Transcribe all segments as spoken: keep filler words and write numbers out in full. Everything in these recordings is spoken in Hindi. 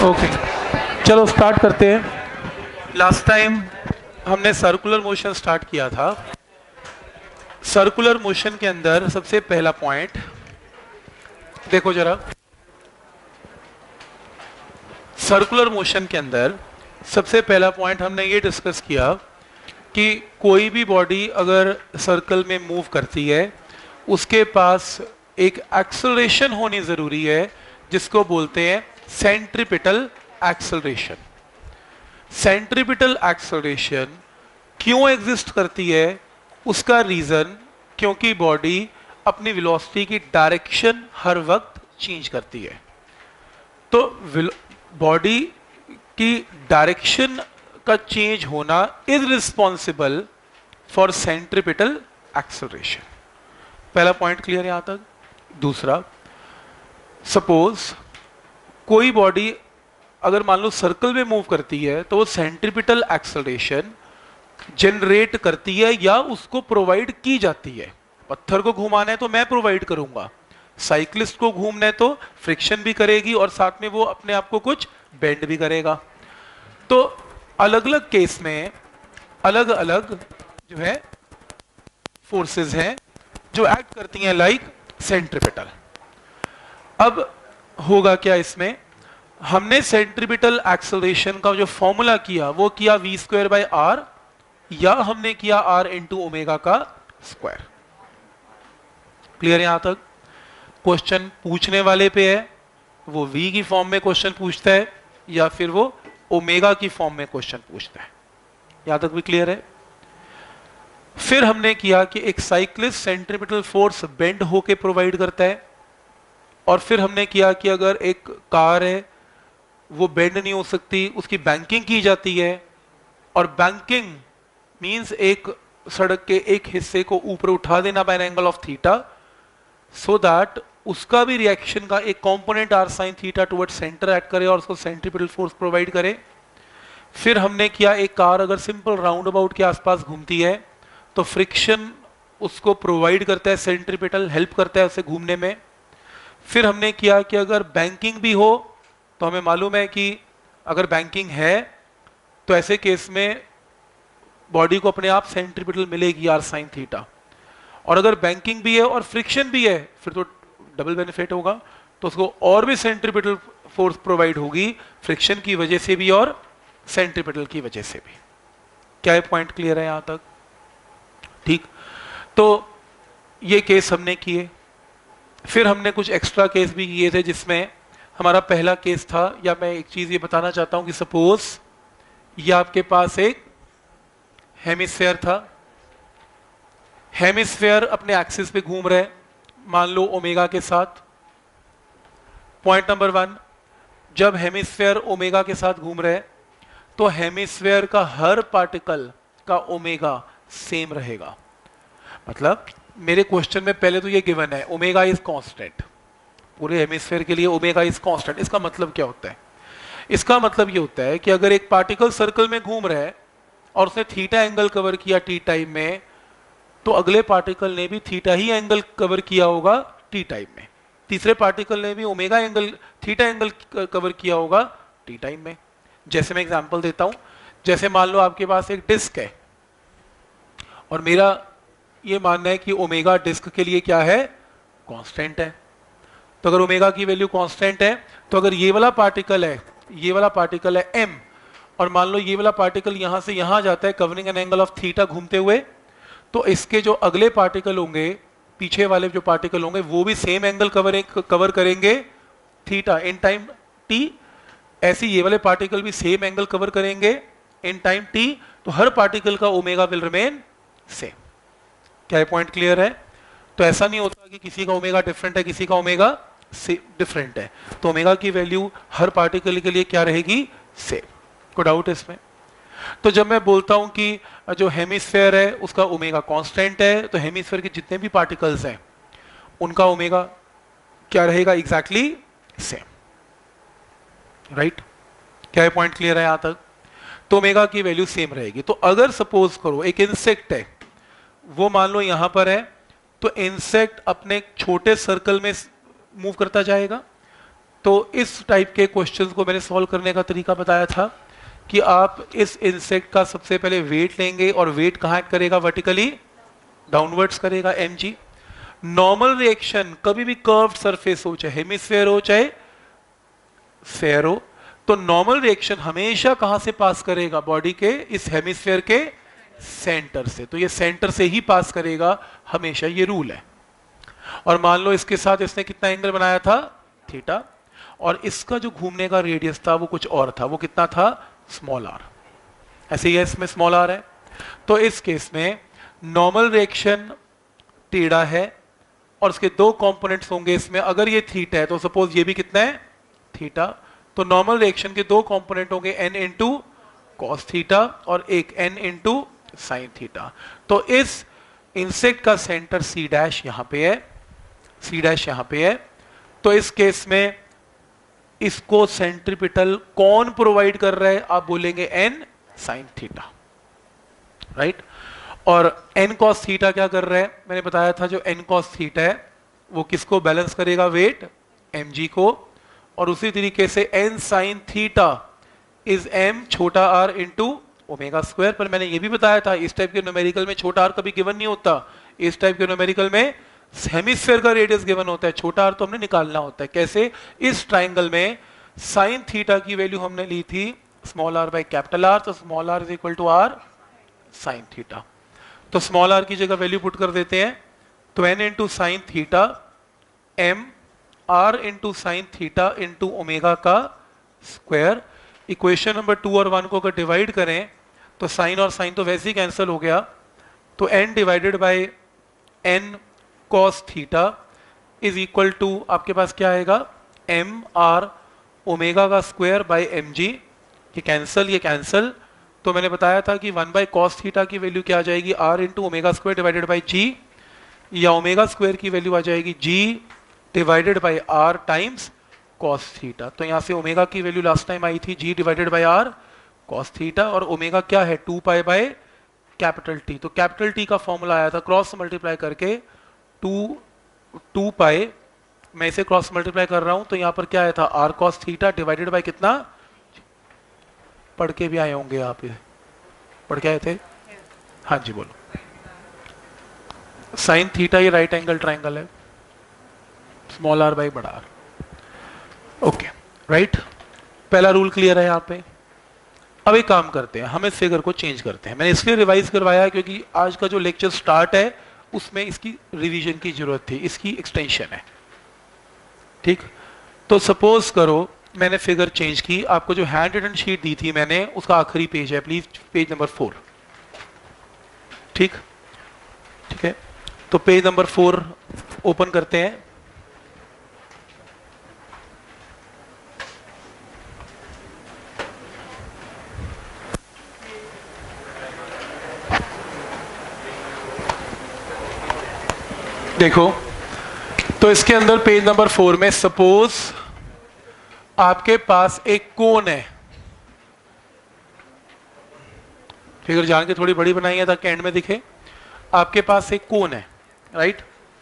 ओके चलो स्टार्ट करते हैं। लास्ट टाइम हमने सर्कुलर मोशन स्टार्ट किया था। सर्कुलर मोशन के अंदर सबसे पहला पॉइंट देखो जरा, सर्कुलर मोशन के अंदर सबसे पहला पॉइंट हमने ये डिस्कस किया कि कोई भी बॉडी अगर सर्कल में मूव करती है उसके पास एक एक्सेलरेशन होनी जरूरी है जिसको बोलते हैं सेंट्रीपिटल एक्सेलरेशन। सेंट्रीपिटल एक्सेलरेशन क्यों एग्जिस्ट करती है, उसका रीजन क्योंकि बॉडी अपनी वेलोसिटी की डायरेक्शन हर वक्त चेंज करती है। तो बॉडी की डायरेक्शन का चेंज होना is responsible for centripetal acceleration. पहला पॉइंट क्लियर है यहां तक। दूसरा, सपोज कोई बॉडी अगर मान लो सर्कल में मूव करती है तो वो सेंट्रीपिटल एक्सेलरेशन जनरेट करती है या उसको प्रोवाइड की जाती है। पत्थर को घुमाना है तो मैं प्रोवाइड करूंगा, साइकिलिस्ट को घूमना है तो फ्रिक्शन भी करेगी और साथ में वो अपने आप को कुछ बेंड भी करेगा। तो अलग अलग केस में अलग अलग जो है फोर्सेस हैं जो एक्ट करती हैं लाइक सेंट्रीपिटल। अब होगा क्या इसमें, हमने सेंट्रीपिटल एक्सेलरेशन का जो फॉर्मूला किया वो किया वी स्क्वायर बाय आर या हमने किया आर इंटू ओमेगा का स्क्वायर। क्लियर यहां तक। क्वेश्चन पूछने वाले पे है वो v की फॉर्म में क्वेश्चन पूछता है या फिर वो ओमेगा की फॉर्म में क्वेश्चन पूछता है। यहां तक भी क्लियर है। फिर हमने किया कि एक साइक्लिस्ट सेंट्रीपिटल फोर्स बेंड होके प्रोवाइड करता है, और फिर हमने किया कि अगर एक कार है वो बेंड नहीं हो सकती, उसकी बैंकिंग की जाती है, और बैंकिंग मींस एक सड़क के एक हिस्से को ऊपर उठा देना by an angle of theta so that उसका भी रिएक्शन का एक component r sine theta toward centre act करे और उसको सेंट्रीपिटल फोर्स प्रोवाइड करे। फिर हमने किया एक कार अगर सिंपल राउंड अबाउट के आसपास घूमती है तो फ्रिक्शन उसको प्रोवाइड करता है, सेंट्रीपिटल हेल्प करता है उसे घूमने में। फिर हमने किया कि अगर बैंकिंग भी हो तो हमें मालूम है कि अगर बैंकिंग है तो ऐसे केस में बॉडी को अपने आप सेंट्रीपिटल मिलेगी आर साइन थीटा, और अगर बैंकिंग भी है और फ्रिक्शन भी है फिर तो डबल बेनिफिट होगा, तो उसको और भी सेंट्रीपिटल फोर्स प्रोवाइड होगी फ्रिक्शन की वजह से भी और सेंट्रीपिटल की वजह से भी। क्या ये पॉइंट क्लियर है यहां तक? ठीक। तो ये केस हमने किए। फिर हमने कुछ एक्स्ट्रा केस भी किए थे जिसमें हमारा पहला केस था, या मैं एक चीज ये बताना चाहता हूं कि सपोज ये आपके पास एक हेमिस्फेयर था, हेमिस्फेयर अपने एक्सिस पे घूम रहे मान लो ओमेगा के साथ। पॉइंट नंबर वन, जब हेमिस्फेयर ओमेगा के साथ घूम रहे तो हेमिस्फेयर का हर पार्टिकल का ओमेगा सेम रहेगा। मतलब मेरे क्वेश्चन में पहले तो ये गिवन है ओमेगा इज कांस्टेंट, पूरे हेमिस्फेयर के लिए ओमेगा इज कांस्टेंट। इसका मतलब क्या होता है? इसका मतलब ये होता है कि अगर एक पार्टिकल सर्कल में घूम रहा है और उसने थीटा एंगल कवर किया टी टाइम में, तो अगले पार्टिकल ने भी थीटा ही एंगल कवर किया होगा टी टाइम में, तीसरे पार्टिकल ने भी omega angle theta angle cover किया होगा टी टाइम में। जैसे मैं एग्जांपल देता हूं, जैसे मान लो आपके पास एक डिस्क है और मेरा ये मानना है कि ओमेगा डिस्क के लिए क्या है, कांस्टेंट है। तो अगर ओमेगा की वैल्यू कांस्टेंट है तो अगर ये वाला पार्टिकल है ये वाला पार्टिकल है m, और मान लो ये वाला पार्टिकल यहां से यहां जाता है covering an angle of theta घूमते हुए, तो इसके जो अगले पार्टिकल होंगे, पीछे वाले जो पार्टिकल होंगे वो भी सेम एंगल कवर कवर करेंगे थीटा इन टाइम t। ऐसे ये वाले पार्टिकल भी सेम एंगल कवर करेंगे इन टाइम t। तो हर पार्टिकल का ओमेगा विल रिमेन सेम। क्या ये पॉइंट क्लियर है? तो ऐसा नहीं होता कि किसी का ओमेगा डिफरेंट है किसी का ओमेगा डिफरेंट है, तो ओमेगा की वैल्यू हर पार्टिकल के लिए क्या रहेगी, सेम। कोई डाउट है इसमें? तो जब मैं बोलता हूं कि जो हेमिस्फेयर है उसका ओमेगा कांस्टेंट है, तो हेमिस्फेयर के जितने भी पार्टिकल्स हैं उनका ओमेगा क्या रहेगा, एग्जैक्टली सेम। राइट? क्या ये पॉइंट क्लियर है यहां तक? तो ओमेगा की वैल्यू सेम रहेगी। तो अगर सपोज करो एक इंसेक्ट है, वो मान लो यहां पर है, तो इंसेक्ट अपने छोटे सर्कल में मूव करता जाएगा, तो इस टाइप के क्वेश्चंस को मैंने सॉल्व करने का तरीका बताया था कि आप इस इंसेक्ट का सबसे पहले वेट लेंगे और वेट कहाँ एक्ट करेगा, वर्टिकली डाउनवर्ड्स करेगा, एम जी। नॉर्मल रिएक्शन कभी भी कर्व्ड सरफेस हो, चाहे हेमिस्फेयर हो चाहे स्फेयर हो, तो नॉर्मल रिएक्शन हमेशा कहां से पास करेगा, बॉडी के इस हेमिस्फेयर के सेंटर से। तो ये सेंटर से ही पास करेगा हमेशा, ये रूल है। और मान लो इसके साथ इसने कितना एंगल बनाया था, थीटा, और इसका जो घूमने का रेडियस था वो कुछ और था, वो कितना था, स्मॉल आर। ऐसे ही है, इसमें स्मॉल आर है। तो इस केस में नॉर्मल रिएक्शन टेढ़ा है और उसके दो कंपोनेंट्स होंगे इसमें। अगर ये थीटा है तो सपोज ये भी कितना है, थीटा, तो नॉर्मल रिएक्शन के दो कंपोनेंट होंगे एन इंटू कॉस थीटा और एक एन इंटू साइन थीटा। तो इस इंसेक्ट का सेंटर सी डैश यहां पे है, सी डैश यहां पे है। तो इस केस में इसको सेंट्रीपिटल कौन प्रोवाइड कर रहा है, आप बोलेंगे एन साइन थीटा, राइट। और एन कॉस थीटा क्या कर रहा है, मैंने बताया था जो एन कॉस थीटा है वो किसको बैलेंस करेगा, वेट एम जी को। और उसी तरीके से n sine theta is m छोटा आर इंटू ओमेगा स्क्वायर। पर मैंने ये भी बताया था इस टाइप के न्यूमेरिकल में छोटा आर कभी गिवन नहीं होता, इस टाइप के न्यूमेरिकल में हेमिस्फेयर का रेडियस गिवन होता है, छोटा आर तो हमने निकालना होता है। कैसे, इस ट्राइंगल में साइन थीटा की वैल्यू हमने ली थी small r by capital R, तो small r is equal to r sine theta. तो स्मॉल आर की जगह वैल्यू पुट कर देते हैं, तो n into sine theta m r into sine theta into omega का स्क्वायर। इक्वेशन नंबर टू और वन को अगर डिवाइड करें तो साइन और साइन तो वैसे ही कैंसिल हो गया, तो n divided by n cos theta is equal to आपके पास क्या आएगा, एम आर ओमेगा का स्क्वायर बाय एम जी। ये कैंसिल, ये कैंसिल। तो मैंने बताया था कि वन बाय कॉस थीटा की वैल्यू क्या आ जाएगी, r into omega square divided by g, या ओमेगा स्क्वायर की वैल्यू आ जाएगी g divided by r times cos theta. तो यहाँ से ओमेगा की वैल्यू लास्ट टाइम आई थी g divided by r cos theta, और ओमेगा क्या है, two pi by capital T. तो कैपिटल टी का फॉर्मूला आया था क्रॉस मल्टीप्लाई करके टू टू पाई, मैं इसे क्रॉस मल्टीप्लाई कर रहा हूं तो यहाँ पर क्या आया था, r cos theta divided by कितना, पढ़ के भी आए होंगे आप, ये पढ़ के आए थे, हाँ जी बोलो। साइन थीटा ये राइट एंगल ट्राइंगल है, स्मॉल आर बाई बड़ा आर, ओके राइट। पहला रूल क्लियर है यहाँ पे। अब एक काम करते हैं, हम इस फिगर को चेंज करते हैं। मैंने इसलिए रिवाइज करवाया क्योंकि आज का जो लेक्चर स्टार्ट है उसमें इसकी रिवीजन की जरूरत थी, इसकी एक्सटेंशन है, ठीक। तो सपोज करो मैंने फिगर चेंज की, आपको जो हैंड रिटन शीट दी थी मैंने उसका आखिरी पेज है, प्लीज पेज नंबर फोर, ठीक ठीक है। तो पेज नंबर फोर ओपन करते हैं। देखो तो इसके अंदर पेज नंबर फोर में सपोज आपके पास एक कोन है, फिगर जान के थोड़ी बड़ी बनाई है ताकि एंड में दिखे। आपके पास एक कोन है, राइट,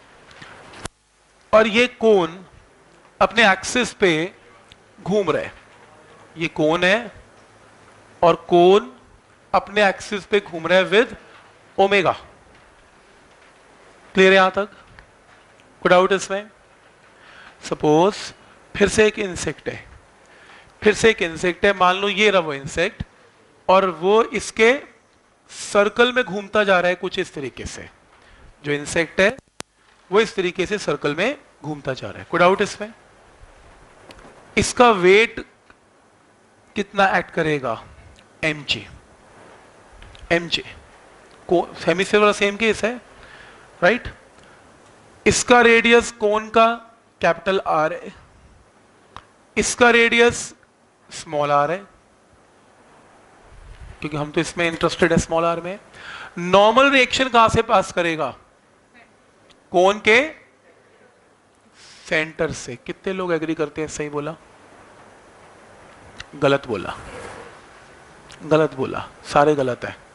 और ये कोन अपने एक्सिस पे घूम रहा है। ये कोन है और कोन अपने एक्सिस पे घूम रहा है विद ओमेगा। क्लियर है यहां तक, कोई डाउट इसमें? सपोज फिर से एक इंसेक्ट है, फिर से एक इंसेक्ट है, मान लो ये रहा वो इंसेक्ट, और वो इसके सर्कल में घूमता जा रहा है कुछ इस तरीके से। जो इंसेक्ट है वो इस तरीके से सर्कल में घूमता जा रहा है। कोई डाउट इसमें? इसका वेट कितना एक्ट करेगा, एम जी। एम जी को हेमिस्फीयर वाला सेम केस है, राइट। इसका रेडियस कोन का कैपिटल आर है, इसका रेडियस स्मॉल आर है, क्योंकि हम तो इसमें इंटरेस्टेड है स्मॉल आर में। नॉर्मल रिएक्शन कहां से पास करेगा, कोन के सेंटर से। कितने लोग एग्री करते हैं? सही बोला, गलत बोला, गलत बोला, सारे गलत है।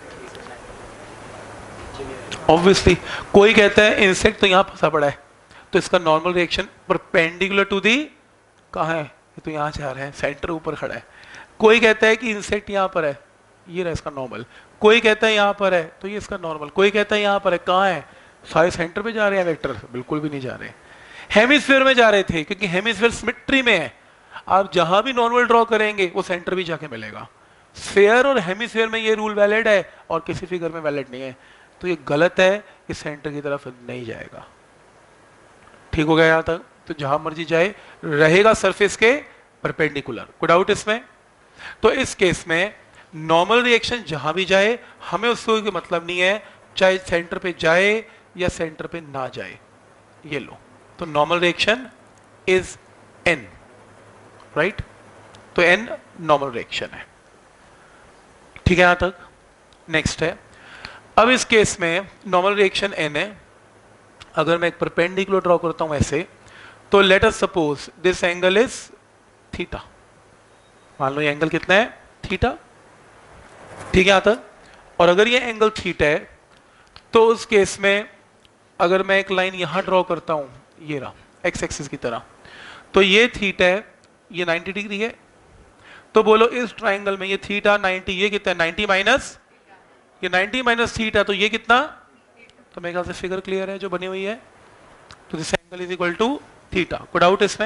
ऑब्वियसली कोई कहता है इंसेक्ट तो यहां फंसा पड़ा है, तो इसका normal reaction perpendicular to the, कहाँ है, ये तो यहाँ जा रहे हैं, सेंटर ऊपर खड़ा है। कोई कहता है कि इंसेक्ट यहाँ पर है, ये रहा इसका नॉर्मल, कोई कहता है यहाँ पर है तो ये इसका नॉर्मल, कोई कहता है यहाँ पर है, कहाँ है, सारे सेंटर पे जा रहे हैं वेक्टर, बिल्कुल भी नहीं जा रहे। हेमिस्फीयर में जा रहे थे क्योंकि हेमिस्फीयर सिमेट्री में है, आप जहां भी नॉर्मल ड्रॉ करेंगे वो सेंटर भी जाके मिलेगा। स्फीयर और हेमिस्फीयर में ये रूल वैलिड है और किसी फिगर में वैलिड नहीं है, तो ये गलत है, इस सेंटर की तरफ नहीं जाएगा। ठीक हो गया यहाँ तक? तो जहां मर्जी जाए रहेगा सरफेस के परपेंडिकुलर, कोई डाउट इसमें? तो इस केस में नॉर्मल रिएक्शन जहां भी जाए हमें उसको कोई मतलब नहीं है, चाहे सेंटर पे जाए या सेंटर पे ना जाए। ये लो, तो normal reaction is n, right? तो एन नॉर्मल रिएक्शन है। ठीक है यहां तक? नेक्स्ट है, अब इस केस में नॉर्मल रिएक्शन एन है, अगर मैं एक परपेंडिकुलर ड्रॉ करता हूं ऐसे, तो let us suppose this angle is theta, मान लो ये एंगल कितना है, थीटा। ठीक है यहां तक? और अगर ये एंगल थीटा है तो उस केस में अगर मैं एक लाइन यहां ड्रॉ करता हूं, ये रहा एक्स एक्सिस की तरह, तो ये थीटा है, ये नाइंटी डिग्री है, तो बोलो इस ट्राइंगल में ये थीटा नाइंटी, ये कितना है, नाइंटी माइनस, ये नाइंटी माइनस थीटा, तो ये कितना, तो मेरे ख्याल से फिगर क्लियर है जो बनी हुई है। तो this angle is equal to theta, कोई डाउट इसमें?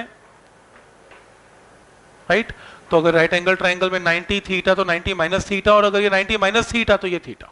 राइट? तो अगर राइट एंगल ट्राइंगल में नाइंटी थीटा तो नाइंटी माइनस थीटा, और अगर ये नाइंटी माइनस थीटा तो ये थीटा।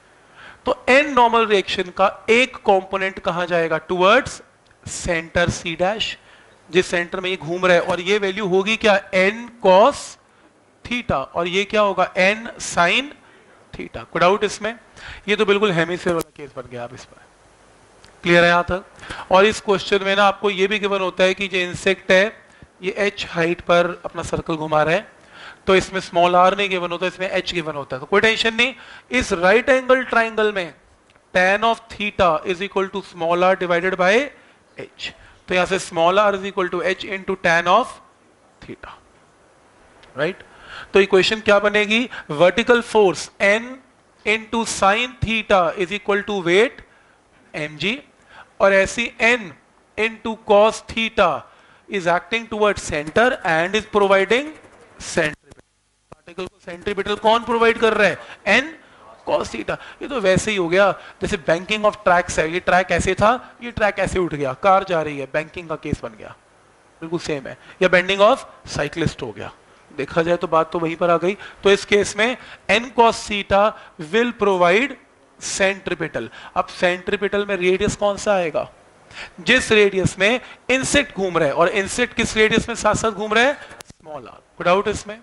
तो एन नॉर्मल रिएक्शन का एक कंपोनेंट कहां जाएगा, टुवर्ड्स सेंटर सी डैश, जिस सेंटर में ये घूम रहा है, और ये वैल्यू होगी क्या, एन कॉस थीटा, और ये क्या होगा, एन साइन थीटा। कोई डाउट इसमें? ये तो बिल्कुल हेमिस्फीयर वाला केस बन गया। आप इस पर क्लियर है यहां तक? और इस क्वेश्चन में ना आपको ये भी गिवन होता है कि जो इंसेक्ट है ये h हाइट पर अपना सर्कल घुमा रहा है, तो इसमें स्मॉल r नहीं गिवन होता, इसमें h गिवन होता है। तो कोई टेंशन नहीं, इस राइट एंगल ट्राइंगल में tan of theta is equal to small r divided by h, तो यहां से small r is equal to h into tan of theta, right? तो इक्वेशन क्या बनेगी, vertical force n into sine theta is equal to weight mg, और ऐसी n into cos theta is acting towards center and is providing centripetal। Particle को सेंट्रीपिटल कौन प्रोवाइड कर रहा है, n cos थीटा। ये तो वैसे ही हो गया जैसे बैंकिंग ऑफ ट्रैक्स है, ये ट्रैक ऐसे था, ये ट्रैक ऐसे उठ गया, कार जा रही है, बैंकिंग का केस बन गया, बिल्कुल सेम है। या बेंडिंग ऑफ साइक्लिस्ट हो गया, देखा जाए तो बात तो वहीं पर आ गई। तो इस केस में n cos theta will provide centripetal. अब सेंट्रीपिटल में रेडियस कौन सा आएगा, जिस रेडियस में इंसेक्ट घूम रहा है, और इंसेक्ट किस रेडियस में साथ साथ घूम रहा है, स्मॉल आर। कोई डाउट इसमें?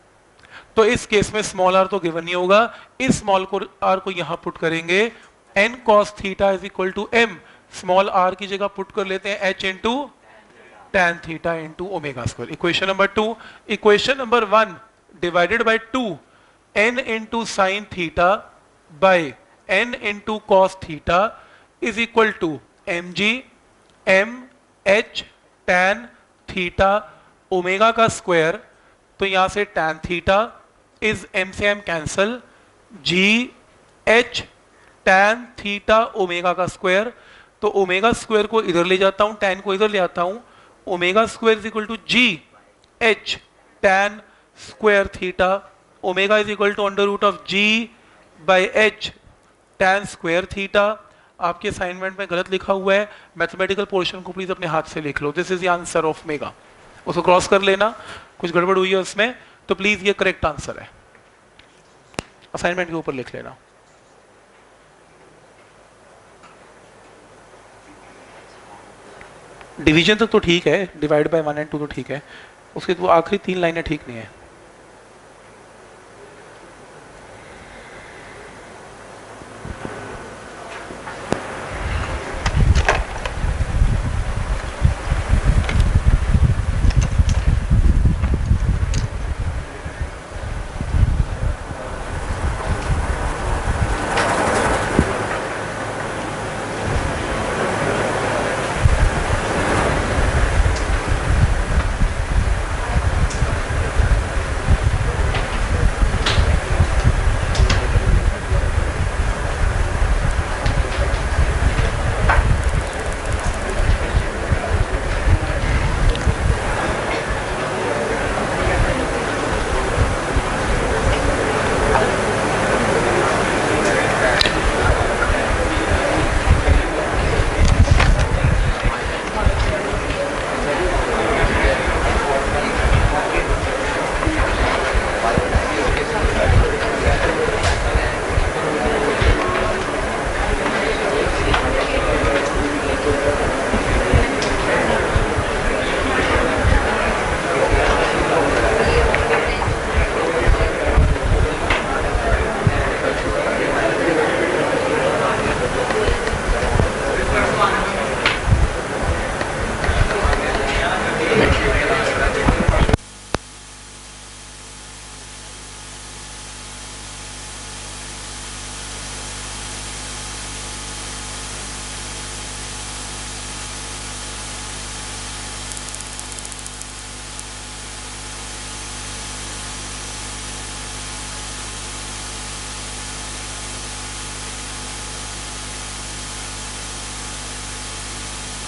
तो इस केस में स्मॉल आर तो गिवन नहीं होगा, इस स्मॉल को आर को यहां पुट करेंगे, n cos theta is equal to m, small r की जगह पुट कर लेते हैं h into tan theta into omega square. Equation number two. Equation number one divided by two, n into sine theta by n into cos theta is equal to mg m h tan theta omega का स्क्वायर, तो यहां से tan थीटा इज m से m cancel, g h tan theta omega का स्क्वायर, तो ओमेगा स्क्वायर को इधर ले जाता हूं, tan को इधर ले आता हूं, omega square is equal to g h tan square theta, omega is equal to under root of g by h tan square theta. आपके असाइनमेंट में गलत लिखा हुआ है, मैथमेटिकल पोर्शन को प्लीज अपने हाथ से लिख लो, this is the answer of omega, उसको क्रॉस कर लेना, कुछ गड़बड़ हुई है उसमें तो प्लीज ये करेक्ट आंसर है, असाइनमेंट के ऊपर लिख लेना। डिवीजन तक तो ठीक है, divide by one and two तो ठीक है, उसके वो आखिरी तीन लाइनें ठीक नहीं है।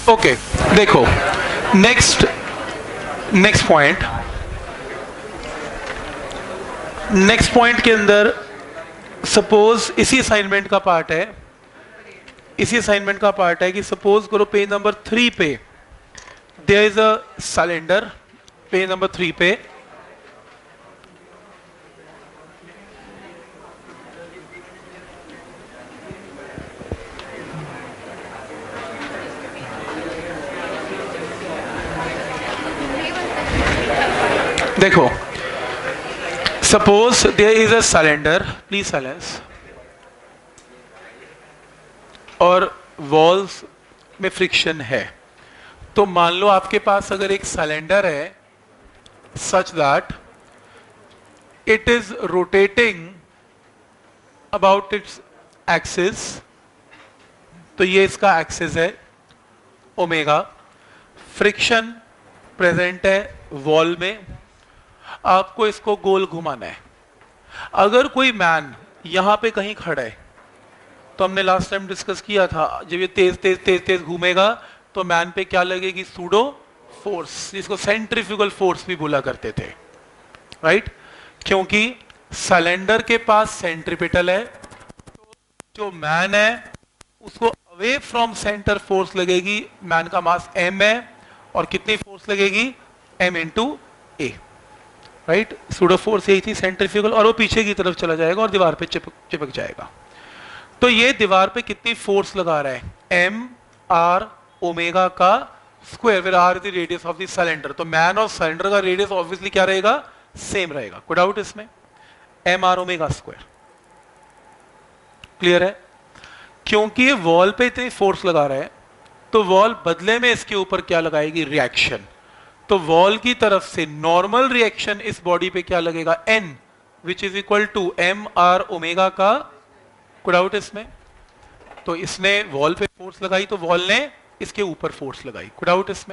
ओके देखो, next next point next point के अंदर सपोज इसी असाइनमेंट का पार्ट है इसी असाइनमेंट का पार्ट है कि सपोज करो पेज नंबर थ्री पे there is a cylinder, page number three पे देखो, suppose there is a cylinder, please silence, और वॉल्स में फ्रिक्शन है। तो मान लो आपके पास अगर एक सिलेंडर है such that it is rotating about its axis, तो ये इसका एक्सिस है ओमेगा, फ्रिक्शन प्रेजेंट है वॉल में, आपको इसको गोल घुमाना है। अगर कोई मैन यहां पे कहीं खड़ा है, तो हमने लास्ट टाइम डिस्कस किया था, जब ये तेज तेज तेज तेज घूमेगा तो मैन पे क्या लगेगी, सूडो फोर्स, जिसको सेंट्रीफ्यूगल फोर्स भी बोला करते थे, राइट? क्योंकि सिलेंडर के पास सेंट्रीपिटल है, तो जो मैन है उसको अवे फ्रॉम सेंटर फोर्स लगेगी, मैन का मास m है, और कितनी फोर्स लगेगी, m into a, right? Pseudo force यही थी सेंट्रीफ्यूगल, और वो पीछे की तरफ चला जाएगा और दीवार पे चिपक चिपक जाएगा। तो ये दीवार पे कितनी फोर्स लगा रहा है, एम आर ओमेगा का स्क्वायर, फिर r is the radius of the cylinder. तो मैन और सिलेंडर का रेडियस ऑब्वियसली क्या रहेगा, सेम रहेगा, कोई डाउट इसमें, m are omega square, clear है? क्योंकि ये वॉल पे इतनी फोर्स लगा रहा है, तो वॉल बदले में इसके ऊपर क्या लगाएगी, रिएक्शन। तो वॉल की तरफ से नॉर्मल रिएक्शन इस बॉडी पे क्या लगेगा, n, which is equal to M R omega का, कोई डाउट इसमें? तो इसने वॉल पे फोर्स लगाई, तो वॉल ने इसके ऊपर फोर्स लगाई, कोई डाउट इसमें?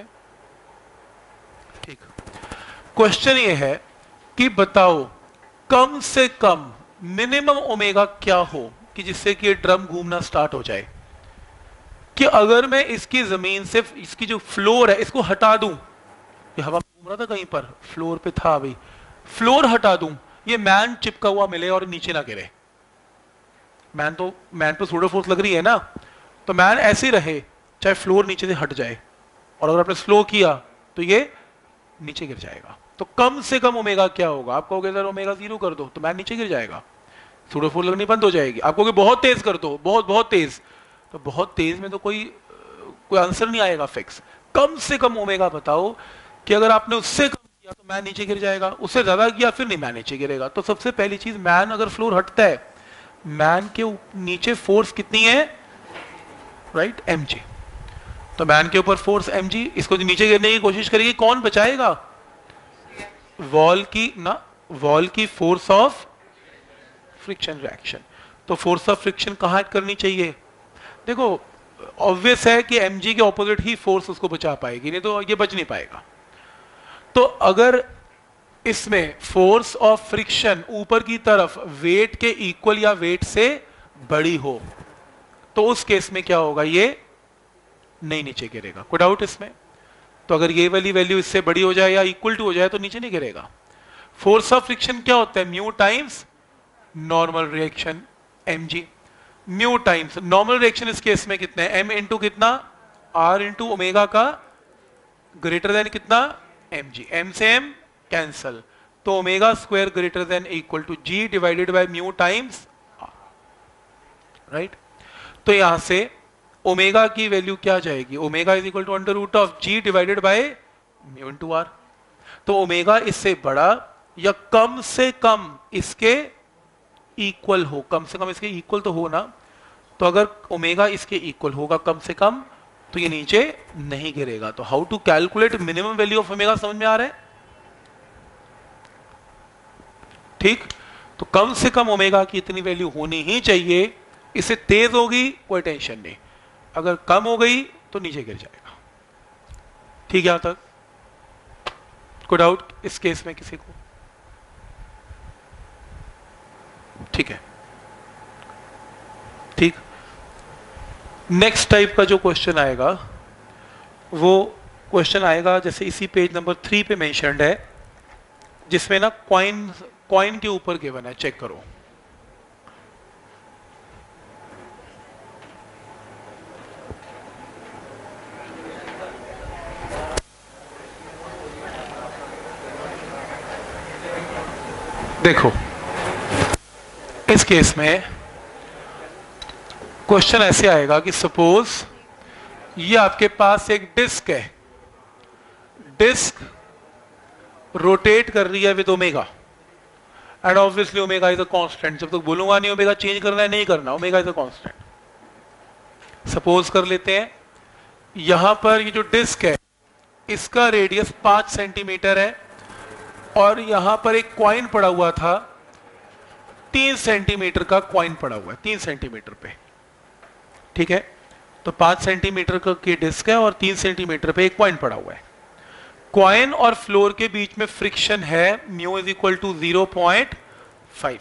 ठीक। क्वेश्चन ये है कि बताओ कम से कम मिनिमम ओमेगा क्या हो कि जिससे कि ये ड्रम घूमना स्टार्ट हो जाए। कि अगर मैं इसकी जमीन से, इसकी जो फ्लोर है इसको हटा दूं, ये हवा घूम रहा था कहीं पर, फ्लोर पे था अभी, फ्लोर हटा दूं, ये मैन चिपका हुआ मिले और नीचे ना गिरे, मैन तो मैन पे सूडो फोर्स लग रही है ना, तो मैन ऐसे रहे चाहे फ्लोर नीचे से हट जाए, और अगर आपने स्लो किया तो ये नीचे गिर जाएगा। तो कम से कम ओमेगा क्या होगा, आप कहोगे सर ओमेगा जीरो कर दो, तो मैन नीचे गिर जाएगा, सूडो फोर्स लगनी बंद हो जाएगी। आप कहोगे बहुत तेज कर दो, बहुत बहुत तेज, तो बहुत तेज में तो कोई कोई आंसर नहीं आएगा फिक्स। कम से कम ओमेगा बताओ कि अगर आपने उससे कम किया तो मैन नीचे गिर जाएगा, उससे ज्यादा किया फिर नहीं मैन नीचे गिरेगा। तो सबसे पहली चीज, मैन अगर फ्लोर हटता है, मैन के नीचे फोर्स कितनी है, राइट, एम जी। तो मैन के ऊपर फोर्स एम जी, इसको नीचे गिरने की कोशिश करेगी, कौन बचाएगा, वॉल की ना, वॉल की फोर्स ऑफ फ्रिक्शन रिएक्शन। तो फोर्स ऑफ फ्रिक्शन कहां ऐड करनी चाहिए, देखो ऑब्वियस है कि एम जी के ऑपोजिट ही फोर्स उसको बचा पाएगी, नहीं तो ये बच नहीं पाएगा। तो अगर इसमें फोर्स ऑफ फ्रिक्शन ऊपर की तरफ वेट के इक्वल या वेट से बड़ी हो, तो उस केस में क्या होगा, ये नहीं नीचे गिरेगा, कोई डाउट इसमें? तो अगर ये वाली वैल्यू इससे बड़ी हो जाए या इक्वल टू हो जाए तो नीचे नहीं गिरेगा। फोर्स ऑफ फ्रिक्शन क्या होता है, mu times normal reaction m g, mu times normal reaction इस केस में कितने, एम इंटू कितना, आर इंटू ओमेगा का ग्रेटर देन कितना, एम जी, एम से एम कैंसल, तो omega square greater than equal to g divided by mu times r, right? तो यहां से ओमेगा की वैल्यू क्या जाएगी, omega is equal to under root of g divided by mu into r. तो ओमेगा इससे बड़ा या कम से कम इसके इक्वल हो, कम से कम इसके इक्वल तो हो ना, तो अगर ओमेगा इसके इक्वल होगा कम से कम, तो ये नीचे नहीं गिरेगा। तो how to calculate minimum value of omega समझ में आ रहा है? ठीक, तो कम से कम ओमेगा की इतनी वैल्यू होनी ही चाहिए, इससे तेज होगी कोई टेंशन नहीं, अगर कम हो गई तो नीचे गिर जाएगा। ठीक है, यहां तक कोई डाउट इस केस में किसी को? ठीक है, ठीक। नेक्स्ट टाइप का जो क्वेश्चन आएगा, वो क्वेश्चन आएगा जैसे इसी पेज नंबर थ्री पे मेंशन्ड है, जिसमें ना कॉइन कॉइन के ऊपर गिवन है, चेक करो। देखो इस केस में क्वेश्चन ऐसे आएगा कि सपोज ये आपके पास एक डिस्क है, डिस्क रोटेट कर रही है with omega and obviously omega is a constant. जब तक बोलूंगा नहीं ओमेगा चेंज करना है नहीं करना, omega is a constant. Suppose कर लेते हैं यहां पर ये जो डिस्क है इसका रेडियस पांच सेंटीमीटर है और यहां पर एक कॉइन पड़ा हुआ था, तीन सेंटीमीटर का कॉइन पड़ा हुआ है, तीन सेंटीमीटर पे, ठीक है। तो पांच सेंटीमीटर का की डिस्क है और तीन सेंटीमीटर पे एक कॉइन पड़ा हुआ है। कॉइन और फ्लोर के बीच में फ्रिक्शन है mu is equal to zero point five,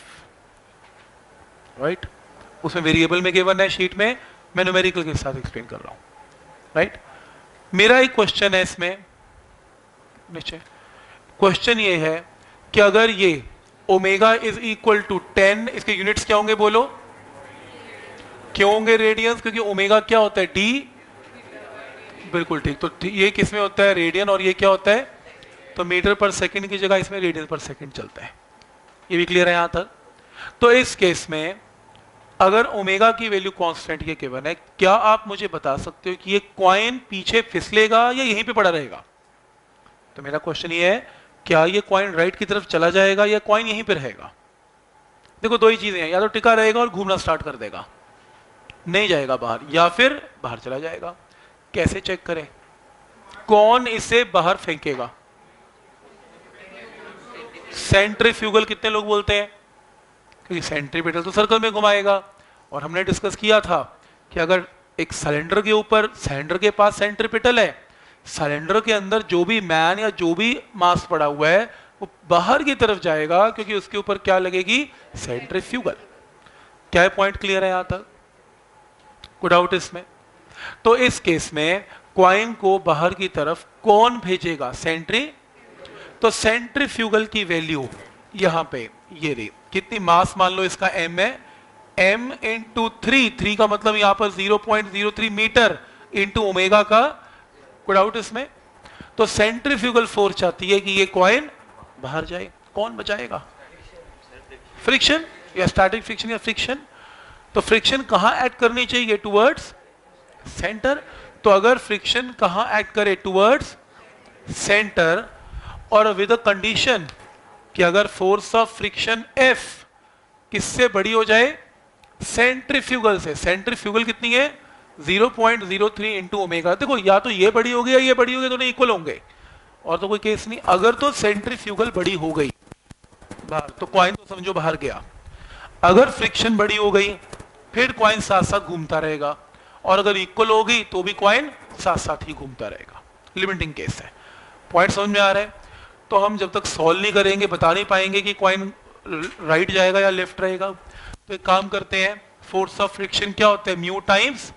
right. उसमें वेरिएबल में गिवन है शीट में, मैं न्यूमेरिकल के साथ एक्सप्लेन कर रहा हूं, राइट। मेरा एक क्वेश्चन है इसमें नीचे, क्वेश्चन ये है कि अगर ये omega is equal to ten, इसके यूनिट्स क्या होंगे बोलो, क्यों होंगे रेडियंस, क्योंकि ओमेगा क्या होता है डी, बिल्कुल ठीक। तो ये किस में होता है रेडियन और ये क्या होता है, तो मीटर पर सेकंड की जगह इसमें रेडियन पर सेकंड चलता है। ये भी क्लियर है यहां तक। तो इस केस में अगर ओमेगा की वैल्यू कांस्टेंट ये गिवन है, क्या आप मुझे बता सकते हो कि ये कॉइन पीछे फिसलेगा या यहीं पे पड़ा रहेगा। तो मेरा क्वेश्चन ये है क्या ये कॉइन राइट की तरफ चला जाएगा या कॉइन यहीं पे रहेगा। देखो दो ही चीजें हैं, या तो टिका रहेगा और घूमना स्टार्ट कर देगा, नहीं जाएगा बाहर, या फिर बाहर चला जाएगा। कैसे चेक करें, कौन इसे बाहर फेंकेगा, सेंट्रीफ्यूगल कितने लोग बोलते हैं, क्योंकि सेंट्रीपिटल तो सर्कल में घुमाएगा। और हमने डिस्कस किया था कि अगर एक सिलेंडर के ऊपर, सिलेंडर के पास सेंट्रीपिटल है, सिलेंडर के अंदर जो भी मैन या जो भी मास पड़ा हुआ है वो बाहर की तरफ जाएगा, क्योंकि उसके ऊपर क्या लगेगी, सेंट्रीफ्यूगल। क्या है पॉइंट क्लियर है यहां तक, कोई डाउट इसमें। तो इस केस में कॉइन को बाहर की तरफ कौन भेजेगा, सेंट्री। तो सेंट्रीफ्यूगल की वैल्यू यहां पे ये रही, कितनी मास मान लो इसका m है, m इंटू थ्री, थ्री का मतलब यहां पर zero point zero three metre into omega का, कोई डाउट इसमें। तो सेंट्रीफ्यूगल फोर्स चाहती है कि ये कॉइन बाहर जाए, कौन बचाएगा, फ्रिक्शन या स्टैटिक फ्रिक्शन या फ्रिक्शन। तो फ्रिक्शन कहां ऐड करनी चाहिए, टुवर्ड्स सेंटर। तो अगर फ्रिक्शन कहां ऐड करे, टुवर्ड्स सेंटर, और विद अ कंडीशन कि अगर फोर्स ऑफ फ्रिक्शन F किससे बड़ी हो जाए, सेंट्रीफ्यूगल से। सेंट्रीफ्यूगल कितनी है, zero point zero three into omega. देखो या तो ये बड़ी होगी या ये बड़ी होगी, दोनों इक्वल होंगे, और तो कोई केस नहीं। अगर तो सेंट्रीफ्यूगल बड़ी हो गई बाहर, तो कॉइन तो समझो बाहर गया। अगर फ्रिक्शन बड़ी हो गई फिर कॉइन साथ साथ घूमता रहेगा, और अगर इक्वल हो गई तो भी कॉइन साथ साथ ही घूमता रहेगा। लिमिटिंग केस है, पॉइंट समझ में आ रहा है। तो हम जब तक सॉल्व नहीं करेंगे बता नहीं पाएंगे कि कॉइन राइट जाएगा या लेफ्ट रहेगा। तो एक काम करते हैं, फोर्स ऑफ फ्रिक्शन क्या होता है, mu times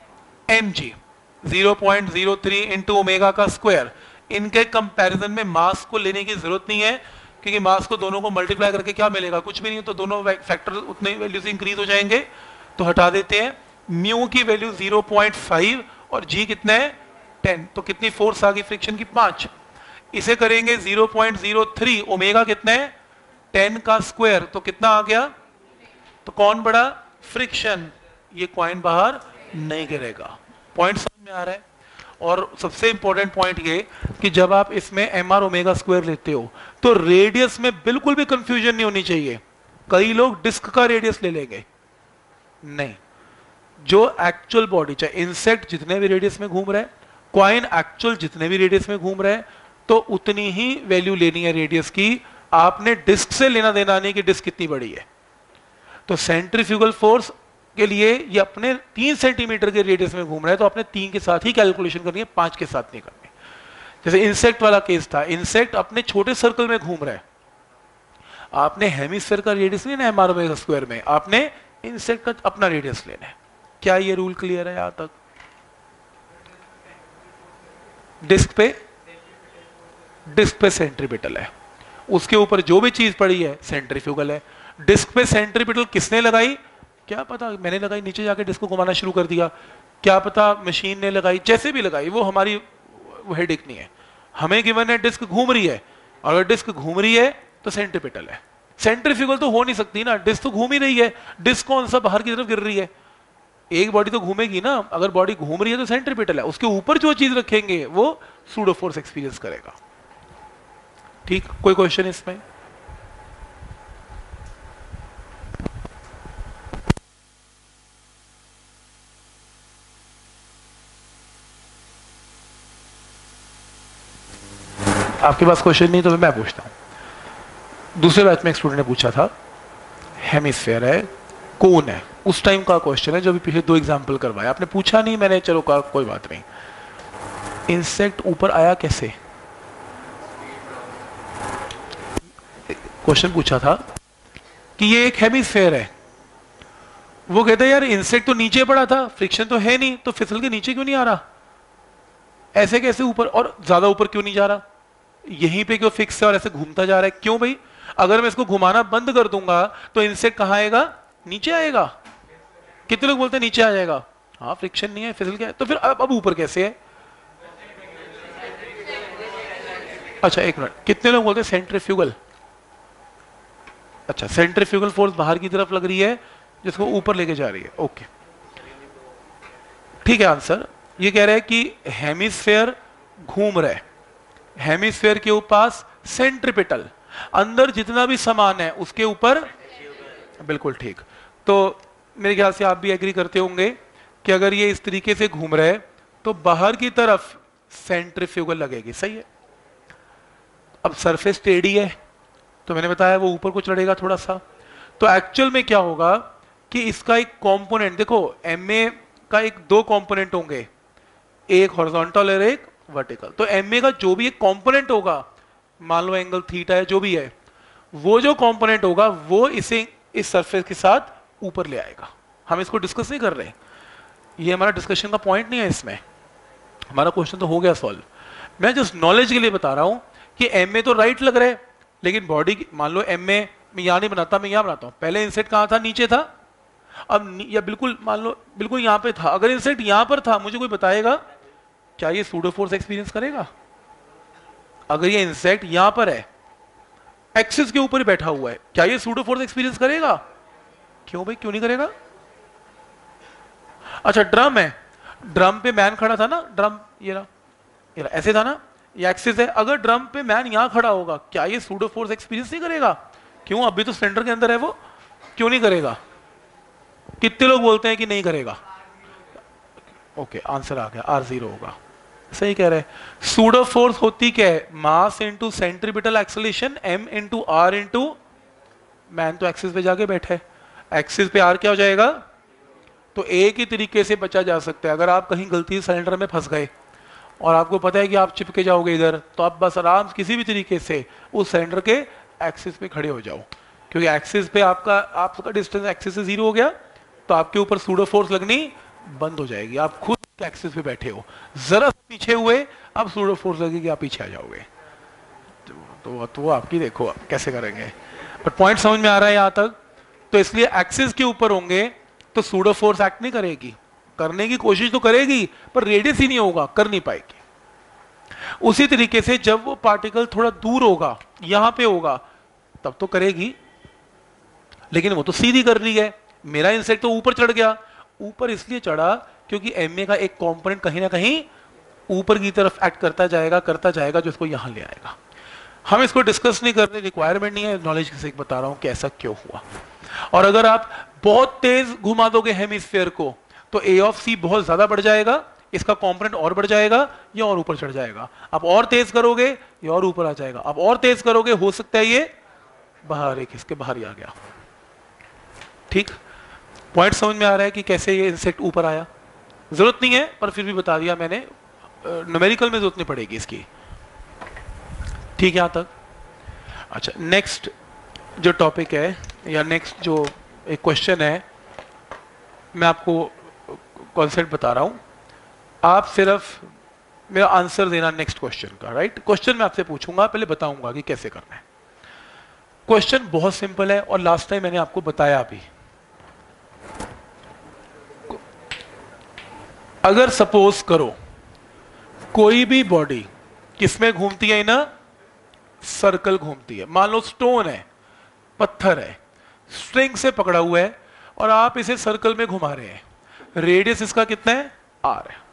M G, zero point zero three into omega का स्क्वायर। इनके कंपैरिजन में मास को लेने की जरूरत नहीं है, क्योंकि मास को दोनों को मल्टीप्लाई करके क्या मिलेगा, कुछ भी नहीं, तो दोनों फैक्टर उतने वैल्यू से इंक्रीज हो जाएंगे। तो हटा देते हैं, म्यू की वैल्यू जीरो पॉइंट फाइव और जी कितना है टेन, तो कितनी फोर्स आ गई फ्रिक्शन की, पांच। इसे करेंगे zero point zero three, omega कितना है टेन का स्क्वायर, तो कितना आ गया, तो कौन बड़ा, फ्रिक्शन। ये कॉइन बाहर नहीं गिरेगा। पॉइंट समझ में आ रहा है। और सबसे इंपॉर्टेंट पॉइंट ये कि जब आप इसमें एम आर ओमेगा स्क्वायर लेते हो तो रेडियस में बिल्कुल भी कंफ्यूजन नहीं होनी चाहिए। कई लोग डिस्क का रेडियस ले लेंगे, नहीं, जो एक्चुअल बॉडी, चाहे इंसेक्ट जितने भी रेडियस में घूम रहा है, कॉइन एक्चुअल जितने भी रेडियस में घूम रहा है, तो उतनी ही वैल्यू लेनी है रेडियस की। आपने डिस्क से लेना देना नहीं कि डिस्क कितनी बड़ी है। तो सेंट्रीफ्यूगल फोर्स के लिए ये अपने तीन सेंटीमीटर के रेडियस में घूम रहा है, तो आपने तीन के साथ ही कैलकुलेशन करनी है, पांच के साथ नहीं करनी। जैसे इंसेक्ट वाला केस था, इंसेक्ट अपने छोटे सर्कल में घूम रहा है, आपने हेमिस्फीयर का रेडियस नहीं ना एम आर ओमेगा स्क्वायर में, आपने इंसेक्ट का अपना रेडियस लेना है। क्या ये रूल क्लियर है यहां तक, डिस्क पे डिस्क पे सेंट्रीपिटल है, उसके ऊपर जो भी चीज पड़ी है सेंट्रीफ्यूगल है। डिस्क पे सेंट्रीपिटल किसने लगाई? क्या पता, मैंने लगाई, नीचे जाके डिस्क को घुमाना शुरू कर दिया, क्या पता मशीन ने लगाई, जैसे भी लगाई, वो हमारी हेडेक नहीं है। हमें गिवन है डिस्क घूम रही है, अगर डिस्क घूम रही है तो सेंट्रीपिटल है। सेंट्रीफ्यूगल तो हो नहीं सकती ना, डिस्क तो घूम ही रही है, डिस्क कौन सा बाहर की तरफ गिर रही है, एक बॉडी तो घूमेगी ना, अगर बॉडी घूम रही है तो सेंट्रीपिटल है, उसके ऊपर जो चीज रखेंगे वो सूडो फोर्स एक्सपीरियंस करेगा। ठीक, कोई क्वेश्चन इसमें? आपके पास क्वेश्चन नहीं तो मैं पूछता हूं। दूसरे बैच में एक स्टूडेंट ने पूछा था, हेमिस्फेयर है, कोन है, उस टाइम का क्वेश्चन है जो भी पिछले दो एग्जाम्पल करवाया, आपने पूछा नहीं, मैंने चलो कहा कोई बात नहीं। इंसेक्ट ऊपर आया कैसे? क्वेश्चन पूछा था कि ये एक हेमिस्फेयर है, वो कहता है यार इंसेक्ट तो नीचे पड़ा था, फ्रिक्शन तो है नहीं, तो फिसल के नीचे क्यों नहीं आ रहा, ऐसे कैसे ऊपर, और ज्यादा ऊपर क्यों नहीं जा रहा, यहीं पे क्यों फिक्स है और ऐसे घूमता जा रहा है क्यों भाई? अगर मैं इसको घुमाना बंद कर दूंगा तो इंसेक्ट कहां आएगा? नीचे आएगा। कितने लोग बोलते हैं नीचे आ जाएगा? हाँ, फ्रिक्शन नहीं है, फिसल गया, तो फिर अब अब ऊपर कैसे है? अच्छा एक मिनट, कितने लोग बोलते हैं सेंट्रीफ्यूगल? अच्छा, सेंट्रीफ्यूगल फोर्स बाहर की तरफ लग रही है जिसको ऊपर लेके जा रही है, ओके ठीक है। आंसर ये कह रहे हैं कि हेमिस्फेयर घूम रहा है, हेमिस्फेयर के पास सेंट्रीपिटल, अंदर जितना भी सामान है उसके ऊपर, बिल्कुल ठीक। तो मेरे ख्याल से आप भी एग्री करते होंगे कि अगर ये इस तरीके से घूम रहा है तो बाहर की तरफ सेंट्रीफ्यूगल लगेगी, सही है। अब सरफेस टेढ़ी है तो मैंने बताया वो ऊपर को चढ़ेगा थोड़ा सा, तो एक्चुअल में क्या होगा कि इसका एक कंपोनेंट देखो, एमए का एक दो कंपोनेंट होंगे, एक हॉरिजॉन्टल और एक वर्टिकल, तो एमए का जो भी एक कंपोनेंट होगा, मान लो एंगल थीटा है जो भी है, वो जो कंपोनेंट होगा वो इसे इस सरफेस के साथ ऊपर ले आएगा। हम इसको डिस्कस नहीं कर रहे, ये हमारा डिस्कशन का पॉइंट नहीं है, इसमें हमारा क्वेश्चन तो हो गया सॉल्व। मैं जस्ट नॉलेज के लिए बता रहा हूं कि एमए तो राइट लग रहा है, लेकिन बॉडी मान लो एमए मैं यहां नहीं बनाता, मैं यहां बनाता हूं, पहले इंसेक्ट कहां था? नीचे था, अब या बिल्कुल मान लो बिल्कुल यहां पे था, अगर इंसेक्ट यहां पर था, मुझे कोई बताएगा क्या ये सूडो फोर्स एक्सपीरियंस करेगा? अगर ये इंसेक्ट यहां पर है, एक्सिस के ऊपर बैठा हुआ है, क्या ये सूडो फोर्स एक्सपीरियंस करेगा? क्यों भाई, क्यों नहीं करेगा? अच्छा ड्रम है, ड्रम पे मैन खड़ा था ना, ड्रम ये ना, ये ना ऐसे था ना, ये एक्सिस है, अगर ड्रम पे मैन यहां खड़ा होगा, क्या ये सूडो फोर्स एक्सपीरियंस नहीं करेगा? क्यों, अभी तो सिलेंडर के अंदर है वो, क्यों नहीं करेगा? कितने लोग बोलते हैं कि नहीं करेगा? ओके आंसर आ गया, आर जीरो होगा, सही कह रहे हैं। सूडो फोर्स होती क्या है? Mass into centripetal acceleration, M into R into, मैन तो एक्सिस पे जाके बैठे, एक्सिस पे आर क्या हो जाएगा? तो एक ही तरीके से बचा जा सकता है, अगर आप कहीं गलती से सिलेंडर में फंस गए और आपको पता है कि आप चिपके जाओगे इधर, तो आप बस आराम से किसी भी तरीके से उस सिलेंडर के एक्सिस पे खड़े हो जाओ, क्योंकि एक्सिस पे आपका आपका डिस्टेंस एक्सिस से जीरो हो गया, तो आपके ऊपर सूडो फोर्स लगनी बंद हो जाएगी, आप खुद एक्सिस पे बैठे हो, जरा पीछे हुए अब सूडो फोर्स लगेगी, आप पीछे आ जाओगे, तो, तो, तो आपकी देखो आप कैसे करेंगे, बट पॉइंट समझ में आ रहा है यहां तक? तो इसलिए एक्सिस के ऊपर होंगे तो सूडो फोर्स एक्ट नहीं करेगी, करने की कोशिश तो करेगी पर रेडियस ही नहीं होगा, कर नहीं पाएगी। उसी तरीके से जब वो पार्टिकल थोड़ा दूर होगा, यहां पे होगा, तब तो करेगी, लेकिन वो तो सीधी कर रही है, मेरा इंसेक्ट तो ऊपर चढ़ गया, ऊपर इसलिए चढ़ा क्योंकि एमए का एक कंपोनेंट कहीं ना कहीं ऊपर की तरफ एक्ट करता जाएगा करता जाएगा जो इसको यहां ले आएगा। हम इसको डिस्कस नहीं कर रहे, रिक्वायरमेंट नहीं है, नॉलेज से बता रहा हूं कि ऐसा क्यों हुआ। और अगर आप बहुत तेज घुमा दोगे हेमिस्फीयर को तो ए ऑफ सी बहुत ज्यादा बढ़ जाएगा, इसका कंपोनेंट और बढ़ जाएगा, ये और ऊपर चढ़ जाएगा। आप और तेज करोगे ये और ऊपर आ जाएगा, आप और तेज करोगे हो सकता है ये बाहर, एक इसके बाहर ही आ गया। ठीक, पॉइंट समझ में आ रहा है कि कैसे ये इंसेक्ट ऊपर आया? जरूरत नहीं है पर फिर भी बता दिया मैंने, न्यूमेरिकल में जरूरत नहीं पड़ेगी इसकी। ठीक है यहां तक? अच्छा नेक्स्ट जो टॉपिक है या नेक्स्ट जो एक क्वेश्चन है, मैं आपको कॉन्सेप्ट बता रहा हूं, आप सिर्फ मेरा आंसर देना नेक्स्ट क्वेश्चन का, राइट। क्वेश्चन मैं आपसे पूछूंगा, पहले बताऊंगा कि कैसे करना है। क्वेश्चन बहुत सिंपल है और लास्ट टाइम मैंने आपको बताया भी। अगर सपोज करो कोई भी बॉडी किसमें घूमती है ना, सर्कल घूमती है। मान लो स्टोन है, पत्थर है, स्ट्रिंग से पकड़ा हुआ है और आप इसे सर्कल में घुमा रहे हैं। रेडियस इसका कितना है, आर है,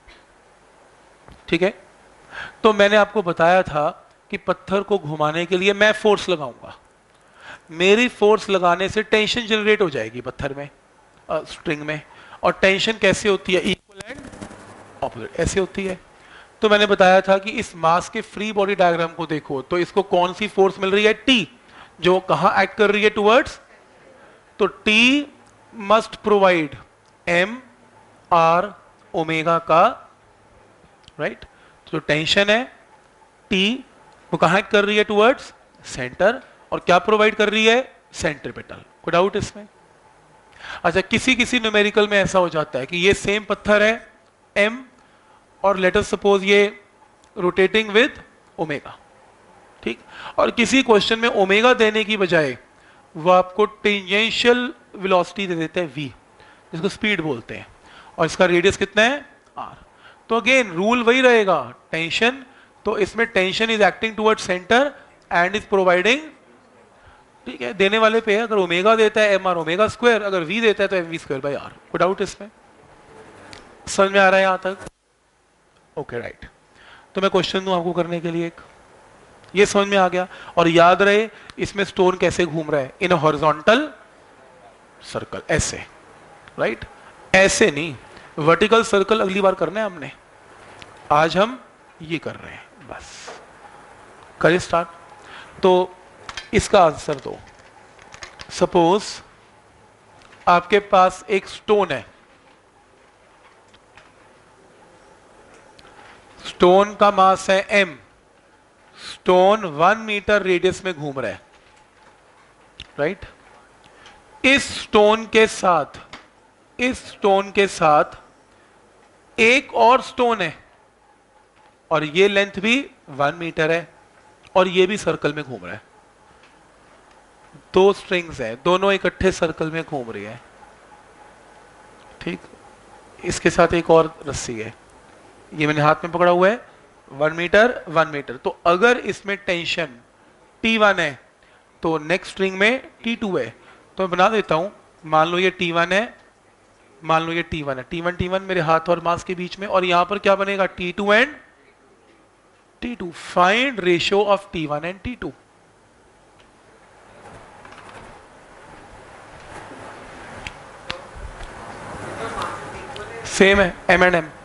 ठीक है। तो मैंने आपको बताया था कि पत्थर को घुमाने के लिए मैं फोर्स लगाऊंगा। मेरी फोर्स लगाने से टेंशन जनरेट हो जाएगी पत्थर में, स्ट्रिंग में। और टेंशन कैसे होती है, इक्वल एंड ऑपोजिट ऐसे होती है। तो मैंने बताया था कि इस मास के फ्री बॉडी डायग्राम को देखो तो इसको कौन सी फोर्स मिल रही है, टी, जो कहां एक्ट कर रही है, टुवर्ड्स। तो T must provide M are omega का, राइट। तो टेंशन है टी, वो कहां एक्ट कर रही है, टुवर्ड्स सेंटर। और क्या प्रोवाइड कर रही है, सेंट्रीपिटल। कोई डाउट इसमें? अच्छा, किसी किसी न्यूमेरिकल में ऐसा हो जाता है कि ये सेम पत्थर है एम, और लेट अस सपोज ये रोटेटिंग विद ओमेगा, ठीक। और किसी क्वेश्चन में ओमेगा देने की बजाय वो आपको टेंजेंशियल वेलोसिटी दे देते हैं वी, जिसको स्पीड बोलते हैं, और इसका रेडियस कितना है, आर। तो अगेन रूल वही रहेगा, टेंशन। तो इसमें tension is acting toward centre and is providing, ठीक है, देने वाले पे है। अगर ओमेगा देता है एम आर ओमेगा स्क्वायर, अगर वी देता है तो M V square by R. कोई डाउट इसमें? समझ में आ रहा है यहां तक? Okay, right. तो मैं क्वेश्चन दूं आपको करने के लिए एक, ये समझ में आ गया। और याद रहे इसमें स्टोन कैसे घूम रहा है, इन हॉरिजॉन्टल सर्कल, ऐसे, राइट। ऐसे नहीं, वर्टिकल सर्कल अगली बार करना है हमने, आज हम ये कर रहे हैं, बस करें स्टार्ट। तो इसका आंसर दो। सपोज आपके पास एक स्टोन है, स्टोन का मास है M, stone one metre radius में घूम रहा है, राइट। इस स्टोन के साथ इस स्टोन के साथ एक और स्टोन है और ये लेंथ भी वन मीटर है और ये भी सर्कल में घूम रहा है। दो स्ट्रिंग्स है, दोनों इकट्ठे सर्कल में घूम रही है, ठीक। इसके साथ एक और रस्सी है, ये मैंने हाथ में पकड़ा हुआ है, वन मीटर वन मीटर। तो अगर इसमें टेंशन टी वन है तो नेक्स्ट स्ट्रिंग में टी टू है। तो मैं बना देता हूं, मान लो ये टी वन है, मान लो ये टी वन है, टी वन टी वन मेरे हाथ और मास के बीच में, और यहां पर क्या बनेगा, T two and T two. Find ratio of T one and T two. Same है, एम एंड एम।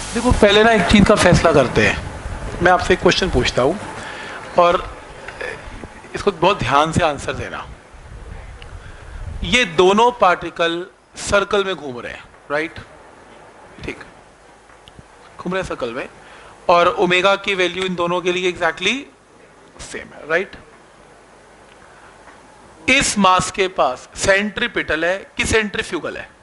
देखो पहले ना एक चीज का फैसला करते हैं। मैं आपसे एक क्वेश्चन पूछता हूं और इसको बहुत ध्यान से आंसर देना। ये दोनों पार्टिकल सर्कल में घूम रहे हैं, राइट? ठीक, घूम रहे हैं सर्कल में, और ओमेगा की वैल्यू इन दोनों के लिए एग्जैक्टली सेम है, राइट? इस मास के पास सेंट्रीपिटल है कि सेंट्रीफ्यूगल है?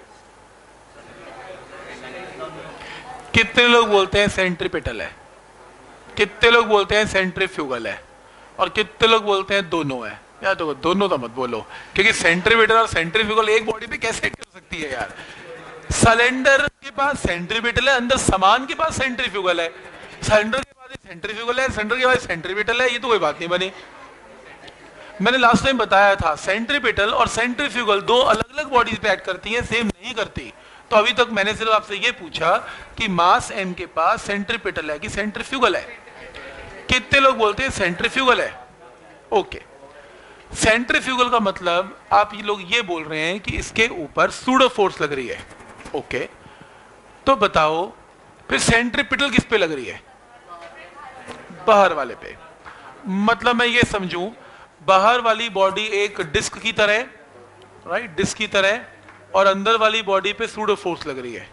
कितने लोग बोलते हैं सेंट्रीपिटल है, कितने लोग बोलते हैं सेंट्रीफ्यूगल है, और कितने लोग बोलते हैं दोनों है? यार तो दोनों तो मत बोलो, क्योंकि सेंट्रीपिटल और सेंट्रीफ्यूगल एक बॉडी पे कैसे कर सकती है यार? सिलेंडर के पास सेंट्रीपिटल है, अंदर सामान के पास सेंट्रीफ्यूगल है, सिलेंडर के पास सेंट्रीफ्यूगल है, सिलेंडर के पास सेंट्रीपिटल है, ये तो कोई बात नहीं बनी। मैंने लास्ट टाइम बताया था सेंट्रीपिटल और सेंट्रीफ्यूगल दो अलग अलग बॉडीज पे एक्ट करती हैं, सेम नहीं करती। तो अभी तक मैंने सिर्फ आपसे ये पूछा कि मास m के पास सेंट्रीपिटल है कि सेंट्रीफ्यूगल है। कितने लोग बोलते हैं सेंट्रीफ्यूगल है? ओके, सेंट्रीफ्यूगल का मतलब आप ये लोग ये बोल रहे हैं कि इसके ऊपर सूडो फोर्स लग रही है। ओके, तो बताओ फिर सेंट्रीपिटल किस पे लग रही है? बाहर वाले पे। मतलब मैं ये समझूं, बाहर वाली बॉडी एक डिस्क की तरह, राइट, डिस्क की तरह, और अंदर वाली बॉडी पे सूडो फोर्स लग रही है।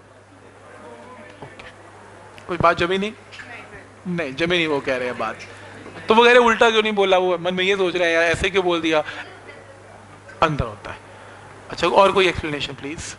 ओके, कोई बात जमी नहीं? नहीं जमी नहीं, वो कह रहे हैं बात। तो वो कह रहे उल्टा क्यों नहीं बोला? वो मन में ये सोच रहे हैं यार ऐसे क्यों बोल दिया, अंदर होता है। अच्छा, और कोई एक्सप्लेनेशन प्लीज?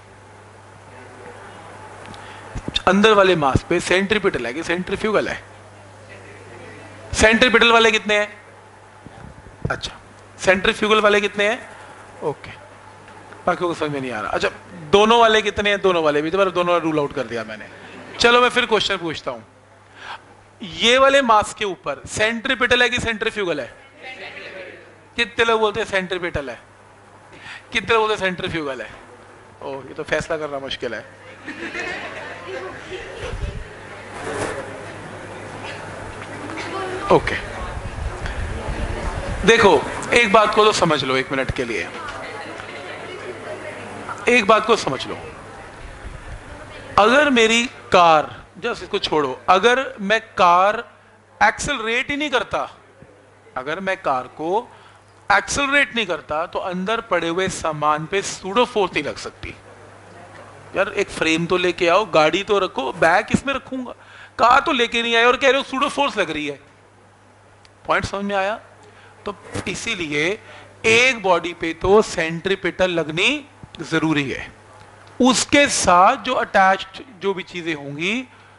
अंदर वाले मास पे सेंट्रीपिटल है कि सेंट्रीफ्यूगल है? सेंट्रीपिटल वाले कितने हैं? अच्छा, सेंट्रीफ्यूगल वाले कितने हैं? ओके, बाकी को समझ में नहीं आ रहा। अच्छा, दोनों वाले कितने हैं? दोनों वाले भी, तो दोनों रूल आउट कर दिया मैंने। चलो मैं फिर क्वेश्चन पूछता हूं, ये वाले मास के ऊपर सेंट्रीपिटल है कि सेंट्रीफ्यूगल है? कितने लोग बोलते हैं सेंट्रीपिटल है, कितने लोग बोलते हैं सेंट्रीफ्यूगल है? ओह, ये तो फैसला करना मुश्किल है। ओके, देखो एक बात को तो समझ लो एक मिनट के लिए, एक बात को समझ लो। अगर मेरी कार, जस्ट इसको छोड़ो, अगर मैं कार एक्सेलरेट ही नहीं करता, अगर मैं कार को एक्सेलरेट नहीं करता, तो अंदर पड़े हुए सामान पे सूडो फोर्स नहीं लग सकती। यार एक फ्रेम तो लेके आओ, गाड़ी तो रखो, बैग किसमें रखूंगा? कार तो लेके नहीं आए और कह रहे हो सूडो फोर्स लग रही है। पॉइंट समझ में आया? तो इसीलिए एक बॉडी पे तो सेंट्रीपिटल लगनी जरूरी है, उसके साथ जो अटैच्ड जो भी चीजें होंगी,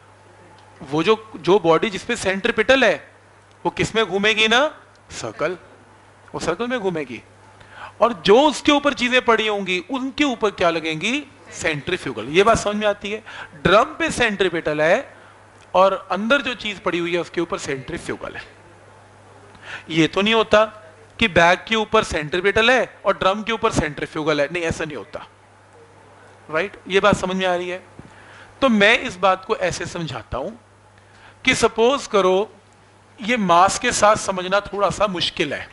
वो जो जो बॉडी जिसपे सेंट्रीपिटल है वो किसमें घूमेगी ना? सर्कल, वो सर्कल में घूमेगी, और जो उसके ऊपर चीजें पड़ी होंगी उनके ऊपर क्या लगेंगी? सेंट्रीफ्यूगल। ये बात समझ में आती है? ड्रम पे सेंट्रीपिटल है और अंदर जो चीज पड़ी हुई है उसके ऊपर सेंट्रीफ्यूगल है। ये तो नहीं होता कि बैग के ऊपर सेंट्रीपिटल है और ड्रम के ऊपर सेंट्रीफ्यूगल है, नहीं ऐसा नहीं होता, राइट? ये बात समझ में आ रही है? तो मैं इस बात को ऐसे समझाता हूं कि सपोज करो, ये मास के साथ समझना थोड़ा सा मुश्किल है।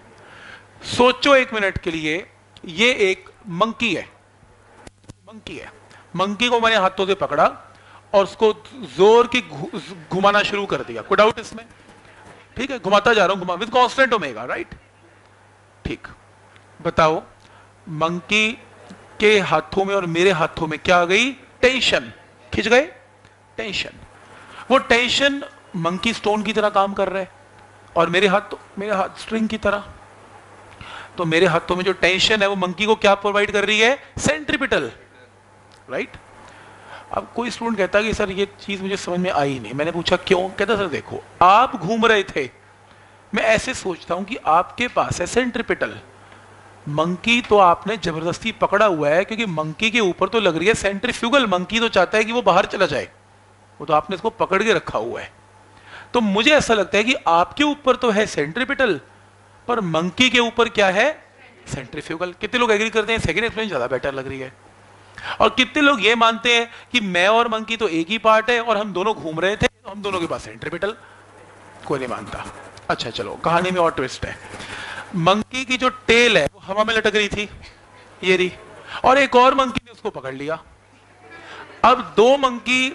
सोचो एक मिनट के लिए, ये एक मंकी है, मंकी है, मंकी को मैंने हाथों से पकड़ा और उसको जोर की घुमाना शुरू कर दिया, कोई डाउट इसमें? ठीक है, घुमाता जा रहा हूं, घुमा विद कांस्टेंट ओमेगा, राइट? ठीक, बताओ मंकी के हाथों में और मेरे हाथों में क्या आ गई? टेंशन, खिंच गए टेंशन। वो टेंशन मंकी स्टोन की तरह काम कर रहा है और मेरे हाथ तो मेरे हाथ स्ट्रिंग की तरह। तो मेरे हाथों में जो टेंशन है वो मंकी को क्या प्रोवाइड कर रही है? Centripetal, right? अब कोई स्टूडेंट कहता है कि सर ये चीज मुझे समझ में आई नहीं। मैंने पूछा क्यों? कहता सर देखो, आप घूम रहे थे, मैं ऐसे सोचता हूं कि आपके पास है सेंट्रीपिटल, मंकी तो आपने जबरदस्ती पकड़ा हुआ है क्योंकि मंकी के ऊपर तो लग रही है सेंट्रीफ्यूगल। मंकी तो चाहता है कि वो बाहर चला जाए, वो तो आपने इसको पकड़ के रखा हुआ है। तो मुझे ऐसा लगता है कि आपके ऊपर तो है सेंट्रीपिटल, पर मंकी के ऊपर क्या है? सेंट्रीफ्यूगल। कितने लोग एग्री करते हैं सेकंड एक्सप्लेनेशन ज्यादा बेटर लग रही है? और कितने लोग ये मानते हैं कि मैं और मंकी तो एक ही पार्ट है और हम दोनों घूम रहे थे तो हम दोनों के पास सेंट्रीपिटल? कोई नहीं मानता। अच्छा चलो, कहानी में और ट्विस्ट है। मंकी की जो टेल है वो हवा में लटक रही थी, ये रही, और एक और मंकी ने उसको पकड़ लिया। अब दो मंकी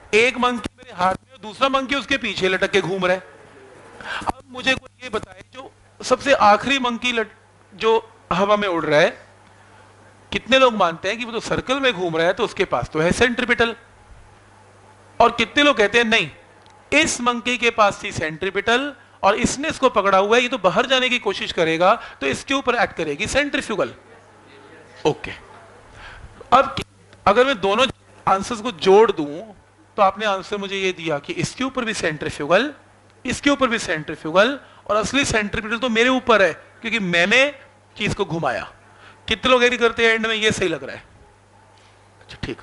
एक मंकी मेरे हाथ में और दूसरा मंकी उसके पीछे लटक के घूम रहा है। अब मुझे कोई ये बताए, जो सबसे आखिरी मंकी लट, जो हवा में उड़ रहा है, कितने लोग मानते हैं कि वो तो सर्कल में घूम रहा है तो उसके पास तो है सेंट्रीपिटल, और कितने लोग कहते हैं नहीं, इस मंकी के पास थी सेंट्रीपिटल और इसने इसको पकड़ा हुआ है, ये तो बाहर जाने की कोशिश करेगा तो इसके ऊपर एक्ट करेगी सेंट्रीफ्यूगल। ओके, अब अगर मैं दोनों आंसर्स को जोड़ दूं तो आपने आंसर मुझे ये दिया कि इसके ऊपर भी सेंट्रीफ्यूगल, इसके ऊपर भी सेंट्रीफ्यूगल, और असली सेंट्रीपिटल तो मेरे ऊपर है क्योंकि मैंने चीज को घुमाया। कितने लोग एग्री करते हैं एंड में ये सही लग रहा है? अच्छा ठीक,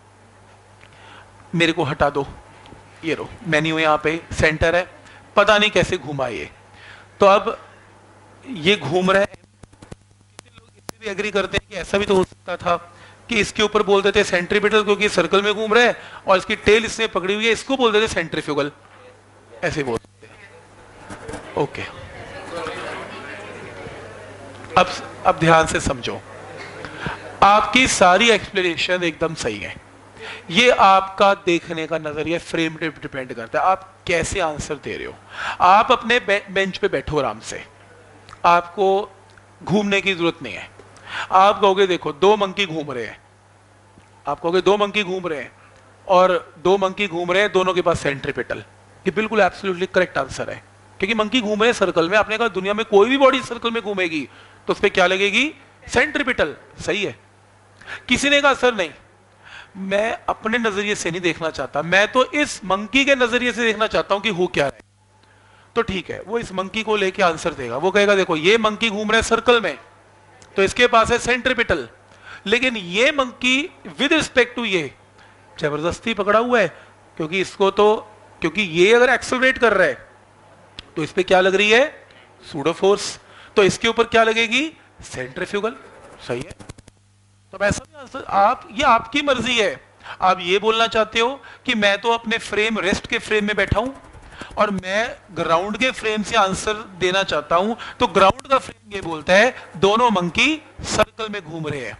मेरे को हटा दो, ये रो मेन्यू यहाँ पे सेंटर है, पता नहीं कैसे घुमा ये, तो अब ये घूम रहा है। कितने लोग इससे भी एग्री करते हैं कि ऐसा भी तो हो सकता था कि इसके ऊपर बोल देते सेंट्रीपिटल क्योंकि सर्कल में घूम रहा है, और इसकी टेल इसने पकड़ी हुई है, इसको बोल देते सेंट्रीफ्यूगल, ऐसे बोल सकते हैं। ओके, अब अब ध्यान से समझो, आपकी सारी एक्सप्लेनेशन एकदम सही है, ये आपका देखने का नजरिया फ्रेम पे डिपेंड करता है, आप कैसे आंसर दे रहे हो। आप अपने बे, बेंच पे बैठो आराम से, आपको घूमने की जरूरत नहीं है। आप कहोगे देखो दो मंकी घूम रहे हैं, आप कहोगे दो मंकी घूम रहे हैं और दो मंकी घूम रहे हैं, दोनों के पास सेंट्रीपिटल, ये बिल्कुल एब्सोल्युटली करेक्ट आंसर है, क्योंकि मंकी घूम रहे हैं सर्कल में। आपने कहा दुनिया में कोई भी बॉडी सर्कल में घूमेगी तो उस पर क्या लगेगी? सेंट्रीपिटल, सही है। किसी ने कहा सर नहीं, मैं अपने नजरिए से नहीं देखना चाहता, मैं तो इस मंकी के नजरिए से देखना चाहता हूं कि हो क्या रहा है। तो ठीक है, वो इस मंकी को लेके आंसर देगा, वो कहेगा देखो ये मंकी घूम रहा है सर्कल में तो इसके पास है सेंट्रीपिटल, लेकिन ये मंकी विद रिस्पेक्ट टू ये जबरदस्ती पकड़ा हुआ है, क्योंकि इसको तो क्योंकि ये अगर एक्सेलरेट कर रहा है तो इस पे क्या लग रही है? सूडो फोर्स, तो इसके ऊपर क्या लगेगी? सेंट्रीफ्यूगल, सही है। तो ऐसा भी आंसर, आप ये आपकी मर्जी है, आप ये बोलना चाहते हो कि मैं तो अपने फ्रेम रेस्ट के फ्रेम में बैठा हूं और मैं ग्राउंड के फ्रेम से आंसर देना चाहता हूं, तो ग्राउंड का फ्रेम ये बोलता है दोनों मंकी सर्कल में घूम रहे हैं,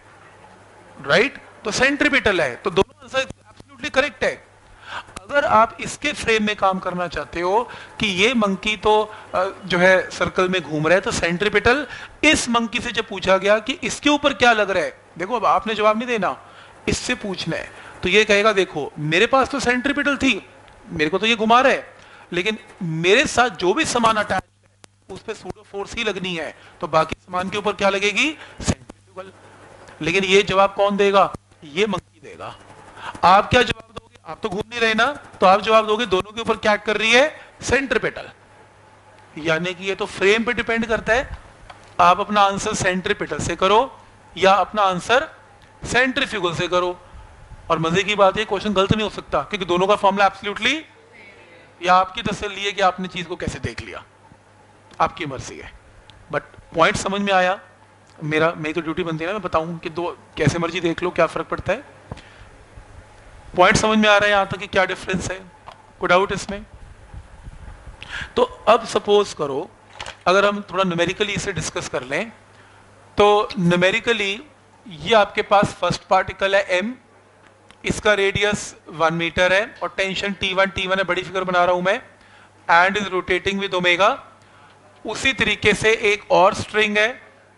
राइट, तो सेंट्रीपिटल है, तो दोनों आंसर एब्सोल्युटली करेक्ट है। अगर आप इसके फ्रेम में काम करना चाहते हो कि ये मंकी तो जो है सर्कल में घूम रहा है तो सेंट्रीपिटल, इस मंकी से जब पूछा गया कि इसके ऊपर क्या लग रहा है, देखो अब आपने जवाब नहीं देना, इससे पूछना है, तो ये कहेगा देखो मेरे पास तो सेंट्रीपिटल थी, मेरे को तो ये घुमा रहा है, लेकिन मेरे साथ जो भी सामान अटैच है उस पर सूडो फोर्स ही लगनी है, तो बाकी सामान के ऊपर क्या लगेगी? सेंट्रीफ्यूगल। लेकिन ये जवाब कौन देगा? ये मंकी देगा। आप क्या जवाब दोगे? आप तो घूम नहीं रहे ना, तो आप जवाब दोगे दोनों के ऊपर क्या कर रही है? सेंट्रीपिटल। यानी कि ये तो फ्रेम पे डिपेंड करता है, आप अपना आंसर सेंट्रीपिटल से करो या अपना आंसर सेंट्रीफ्यूगल से करो। और मजे की बात है क्वेश्चन गलत नहीं हो सकता, क्योंकि दोनों का फॉर्मूला एब्सोल्युटली, या आपकी तसल्ली है कि आपने चीज को कैसे देख लिया, आपकी मर्जी है। बट पॉइंट समझ में आया? मेरा मेरी तो ड्यूटी बनती है ना, मैं बताऊं कि दो कैसे मर्जी देख लो, क्या फर्क पड़ता है। पॉइंट समझ में आ रहा है यहां तक कि क्या डिफरेंस है? कोई डाउट इसमें? तो अब सपोज करो अगर हम थोड़ा न्यूमेरिकली इसे डिस्कस कर लें, तो न्यूमेरिकली ये आपके पास फर्स्ट पार्टिकल है एम, इसका रेडियस वन मीटर है और tension T one, T one है, बड़ी फिगर बना रहा हूं मैं, and is rotating with omega. उसी तरीके से एक और स्ट्रिंग है,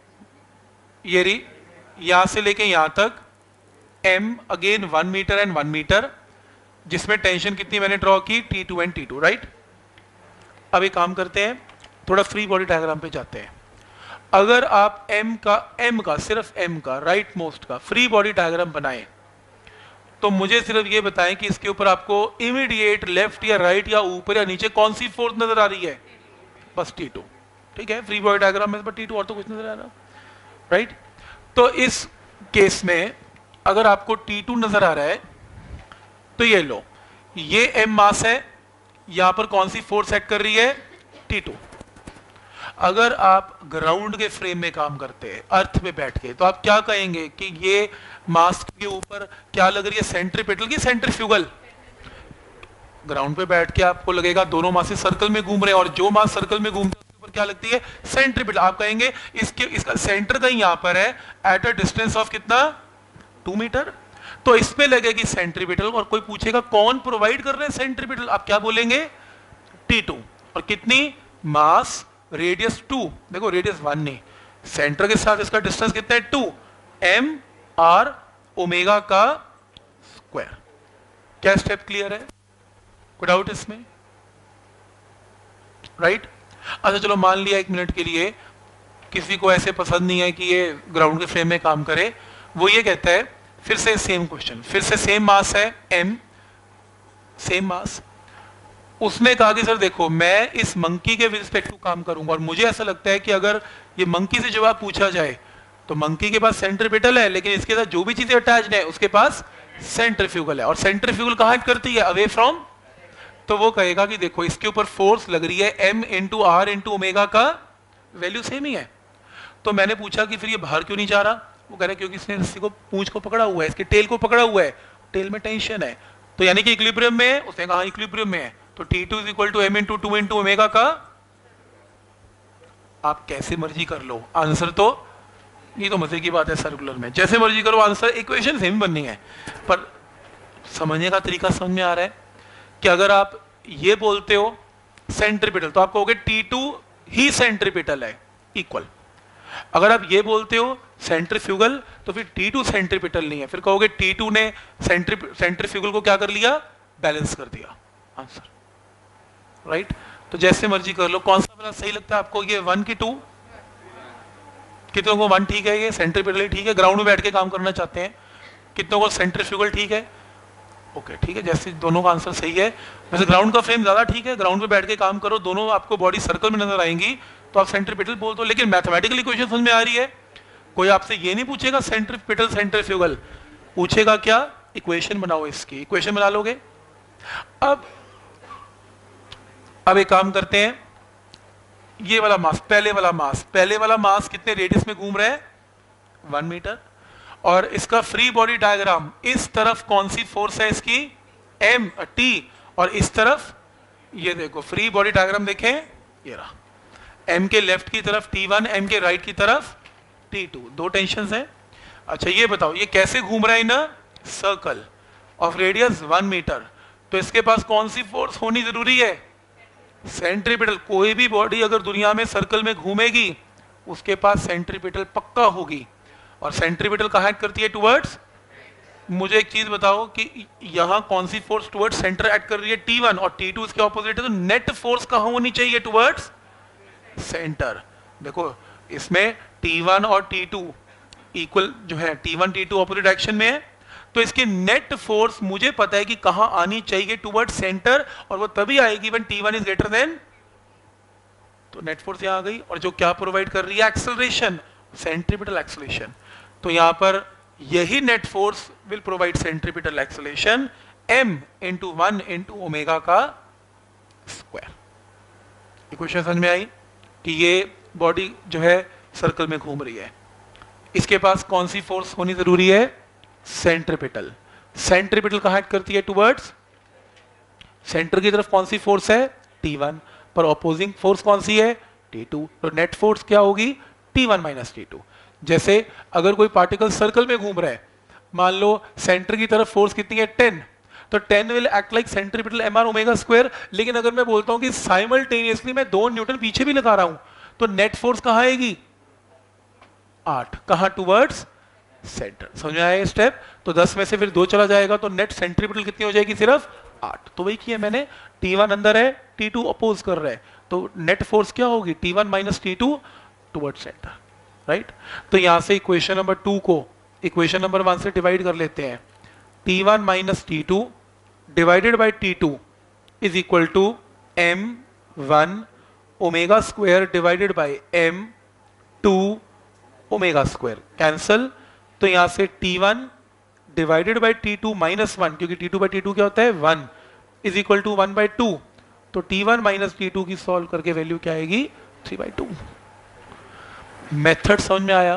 ये रही, यहां से लेके यहां तक, M again one metre and one metre, जिसमें टेंशन कितनी मैंने ड्रॉ की? T two and T two, right. अब एक काम करते हैं, थोड़ा फ्री बॉडी डायग्राम पे जाते हैं। अगर आप एम का एम का सिर्फ एम का राइट मोस्ट का फ्री बॉडी डायग्राम बनाएं, तो मुझे सिर्फ ये बताएं कि इसके ऊपर आपको इमीडिएट लेफ्ट या राइट या ऊपर या नीचे कौन सी फोर्स नजर आ रही है? बस टी टू, ठीक है। फ्री बॉडी डायग्राम में टी टू और तो कुछ नजर आ रहा, राइट। तो इस केस में अगर आपको टी टू नजर आ रहा है तो ये लो, ये एम मास है, यहां पर कौन सी फोर्स एक्ट कर रही है? T two. अगर आप ग्राउंड के फ्रेम में काम करते हैं, अर्थ में बैठ के, तो आप क्या कहेंगे कि ये मास के ऊपर क्या लग रही है? सेंट्रीपिटल की सेंट्रीफ्यूगल। ग्राउंड पे बैठ के आपको लगेगा दोनों मासें सर्कल में घूम रहे हैं, और जो मास सर्कल में घूमते हैं उसके ऊपर क्या लगती है? सेंट्रीपिटल। आप कहेंगे इसके इसका सेंटर कहीं यहां पर है, एट अ डिस्टेंस ऑफ कितना? Two metre. तो इस पे लगेगी सेंट्रीपिटल, और कोई पूछेगा कौन प्रोवाइड कर रहे हैं सेंट्रीपिटल, आप क्या बोलेंगे? T two. और कितनी? मास, रेडियस टू, देखो रेडियस वन नहीं, सेंटर के साथ इसका डिस्टेंस कितना है? टू, एम आर ओमेगा का स्क्वायर। क्या स्टेप क्लियर है? कोई डाउट इसमें? Right right? अच्छा चलो मान लिया एक मिनट के लिए किसी को ऐसे पसंद नहीं है कि ये ग्राउंड के फ्रेम में काम करे, वो ये कहता है फिर से सेम क्वेश्चन, फिर से सेम मास है m, सेम मास। उसने कहा कि सर देखो मैं इस मंकी के रिस्पेक्ट टू काम करूंगा, और मुझे ऐसा लगता है कि अगर ये मंकी से जवाब पूछा जाए तो मंकी के पास सेंट्रीपिटल है, लेकिन इसके साथ जो भी चीजें अटैच्ड है उसके पास सेंट्रीफ्यूगल है, और सेंट्रीफ्यूगल कहां एक्ट करती है? Away from. तो वो कहेगा कि देखो इसके ऊपर फोर्स लग रही है m into R into omega का वैल्यू सेम ही है। तो मैंने पूछा कि फिर ये बाहर क्यों नहीं जा रहा? वो कह रहे क्योंकि इसने रस्सी को पूंछ को पकड़ा हुआ है, इसके टेल को पकड़ा हुआ है, टेल में टेंशन है, तो यानी कि इक्विलिब्रियम में है। उसने कहा इक्विलिब्रियम में है, तो T two is equal to M into two into omega का। आप कैसे मर्जी कर लो आंसर, तो ये तो मजे की बात है सर्कुलर में, जैसे मर्जी करो आंसर, इक्वेशन सेम बननी है, पर समझने का तरीका समझ में आ रहा है कि अगर आप ये बोलते हो सेंट्रीपिटल तो आप कहोगे टी टू ही सेंट्रीपिटल है इक्वल। अगर आप ये बोलते हो सेंट्रीफ्यूगल तो फिर टी टू सेंट्रीपिटल नहीं है, फिर कहोगे टी टू ने सेंट्री सेंट्रीफ्यूगल को क्या कर लिया? बैलेंस कर दिया। Answer right right? तो जैसे मर्जी कर लो, कौन सा वाला सही लगता है आपको? ये वन की टू? कितनों को वन ठीक है, ये सेंट्रीपिटल ठीक है, ग्राउंड में बैठ के काम करना चाहते हैं? कितनों को सेंट्रीफ्यूगल ठीक है? ओके okay, ठीक है, जैसे दोनों का आंसर सही है। वैसे ग्राउंड का फ्रेम ज्यादा ठीक है, ग्राउंड पे बैठ के काम करो, दोनों आपको बॉडी सर्कल में नजर आएंगी तो आप सेंट्रीपिटल बोल दो, लेकिन मैथमेटिकल इक्वेशन समझ में आ रही है। कोई आपसे ये नहीं पूछेगा सेंट्रीपिटल सेंट्रीफ्यूगल, पूछेगा क्या? इक्वेशन बनाओ, इसकी इक्वेशन बना लोगे। अब अब एक काम करते हैं, ये वाला मास, पहले वाला मास, पहले वाला मास कितने रेडियस में घूम रहा है? One metre. और इसका फ्री बॉडी डायग्राम, इस तरफ कौन सी फोर्स है इसकी? एम टी, और इस तरफ ये देखो फ्री बॉडी डायग्राम देखें, ये रहा, एम के लेफ्ट की तरफ टी वन, एम के राइट की तरफ टी टू, दो टेंशंस हैं। अच्छा ये बताओ ये कैसे घूम रहा है in a circle of radius one metre, तो इसके पास कौन सी फोर्स होनी जरूरी है? सेंट्रीपिटल। कोई भी बॉडी अगर दुनिया में सर्कल में घूमेगी उसके पास सेंट्रीपिटल पक्का होगी, और सेंट्रीपिटल कहाँ एक्ट करती है? टुवर्ड्स। मुझे एक चीज बताओ कि यहां कौन सी फोर्स टुवर्ड्स सेंटर एक्ट कर रही है? टी वन, और टी टू इसके ऑपोजिट है, तो नेट फोर्स कहां होनी चाहिए? Towards centre. देखो इसमें टी वन और टी टू इक्वल जो है, T one T two opposite direction में है, तो इसकी नेट फोर्स मुझे पता है कि कहां आनी चाहिए? टुवर्ड्स सेंटर, और वो तभी आएगी when T one is greater than, तो नेट फोर्स यहां आ गई, और जो क्या प्रोवाइड कर रही है? Acceleration, centripetal acceleration. तो यहां पर यही net force will provide centripetal acceleration m into one into omega का स्क्वायर। इक्वेशन समझ में आई कि ये बॉडी जो है सर्कल में घूम रही है, इसके पास कौन सी फोर्स होनी जरूरी है? सेंट्रीपिटल। सेंट्रीपिटल कहां एक्ट करती है? टुवर्ड्स सेंटर की तरफ कौन सी फोर्स है? टी वन, पर ऑपोजिंग फोर्स कौन सी है? टी टू, तो नेट फोर्स क्या होगी? T one minus T two. जैसे अगर कोई पार्टिकल सर्कल में घूम रहा है, मान लो सेंटर की तरफ फोर्स कितनी है? टेन, तो ten will act like centripetal M are omega square. लेकिन अगर मैं बोलता हूं कि साइमल्टेनियसली मैं दो न्यूटन पीछे भी लगा रहा हूं, तो नेट फोर्स कहां आएगी? आठ। कहां? Towards centre. समझ में आया स्टेप? तो दस में से फिर दो चला जाएगा, तो नेट सेंट्रीपिटल कितनी हो जाएगी? सिर्फ आठ। तो वही किया मैंने, टी वन अंदर है, टी टू अपोज कर रहा है, तो नेट फोर्स क्या होगी? T one minus T two towards centre. Right right? तो यहां से इक्वेशन नंबर टू को इक्वेशन नंबर वन से डिवाइड कर लेते हैं। T one minus T two divided by T two is equal to M one omega square divided by M two omega square. Cancel, तो यहां से T one divided by T two minus one, क्योंकि T two by T two क्या होता है? One, is equal to one by two, तो T one minus T two की सॉल्व करके वैल्यू क्या आएगी? Three by two. मेथड समझ में आया?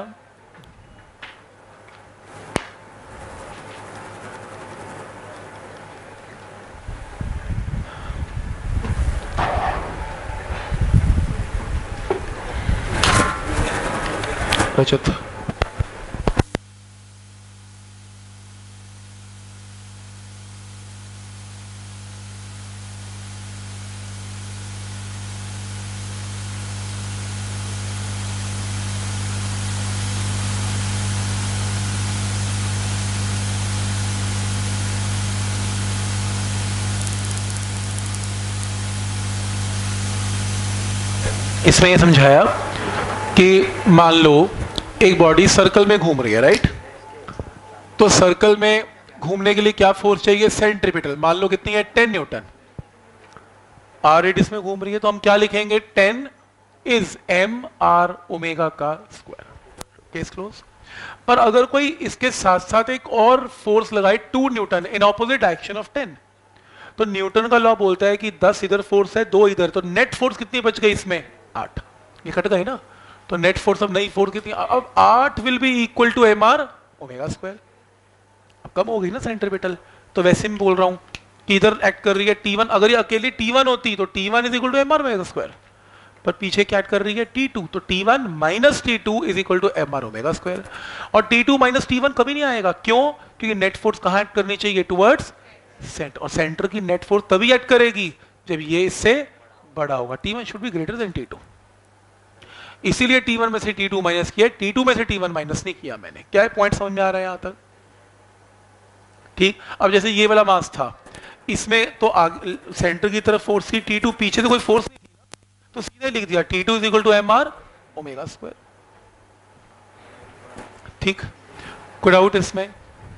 रजत इसमें ये समझाया कि मान लो एक बॉडी सर्कल में घूम रही है, राइट? तो सर्कल में घूमने के लिए क्या फोर्स चाहिए? सेंट्रीपिटल। मान लो कितनी है? Ten Newton. आर रेडियस में घूम रही है तो हम क्या लिखेंगे? Ten is M are omega का स्क्वायर। Case close. पर अगर कोई इसके साथ साथ एक और फोर्स लगाए two newton in opposite direction of ten, तो न्यूटन का लॉ बोलता है कि दस इधर फोर्स है, दो इधर, तो नेट फोर्स कितनी बच गई इसमें? आठ। ये कट गई ना, तो नेट फोर्स अब नई फोर्स कितनी? अब आठ will be equal to M R omega square. अब कम हो गई ना सेंट्रीपिटल। तो वैसे मैं बोल रहा हूं कि इधर एक्ट कर रही है टी वन। अगर ये अकेली टी वन होती तो T one is equal to M R omega square, पर पीछे क्या ऐड कर रही है? T two. तो T one minus T two is equal to M R omega square. और T two minus T one कभी नहीं आएगा। क्यों? क्योंकि नेट फोर्स कहां ऐड करनी चाहिए? Towards centre. और सेंटर की नेट फोर्स तभी ऐड करेगी जब ये इससे बड़ा होगा। T one should be greater than T two. इसीलिए टी वन में से टी टू माइनस किया, टी टू में से टी वन माइनस नहीं किया मैंने। क्या है पॉइंट समझ में आ रहा है यहां तक? ठीक। अब जैसे ये वाला मास था, इसमें तो आगे सेंटर की तरफ फोर्स थी टी टू, पीछे से कोई फोर्स नहीं थी, तो सीधे लिख दिया T two is equal to M R omega square. ठीक। कोई डाउट इसमें?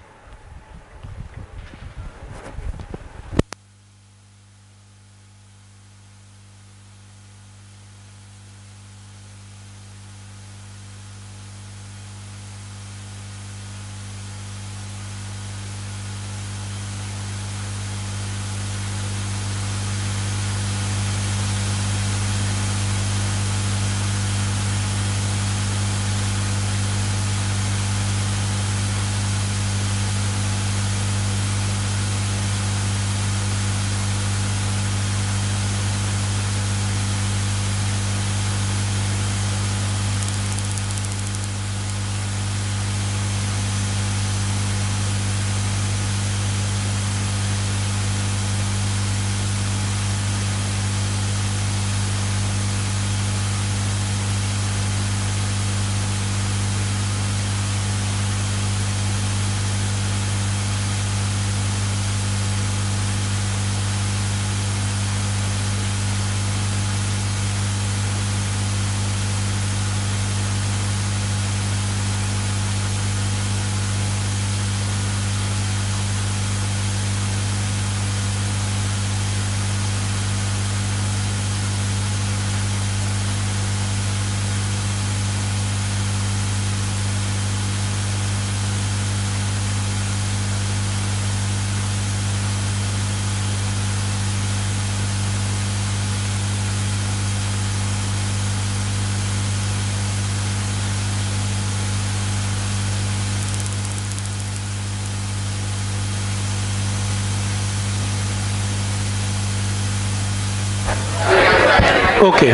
ओके।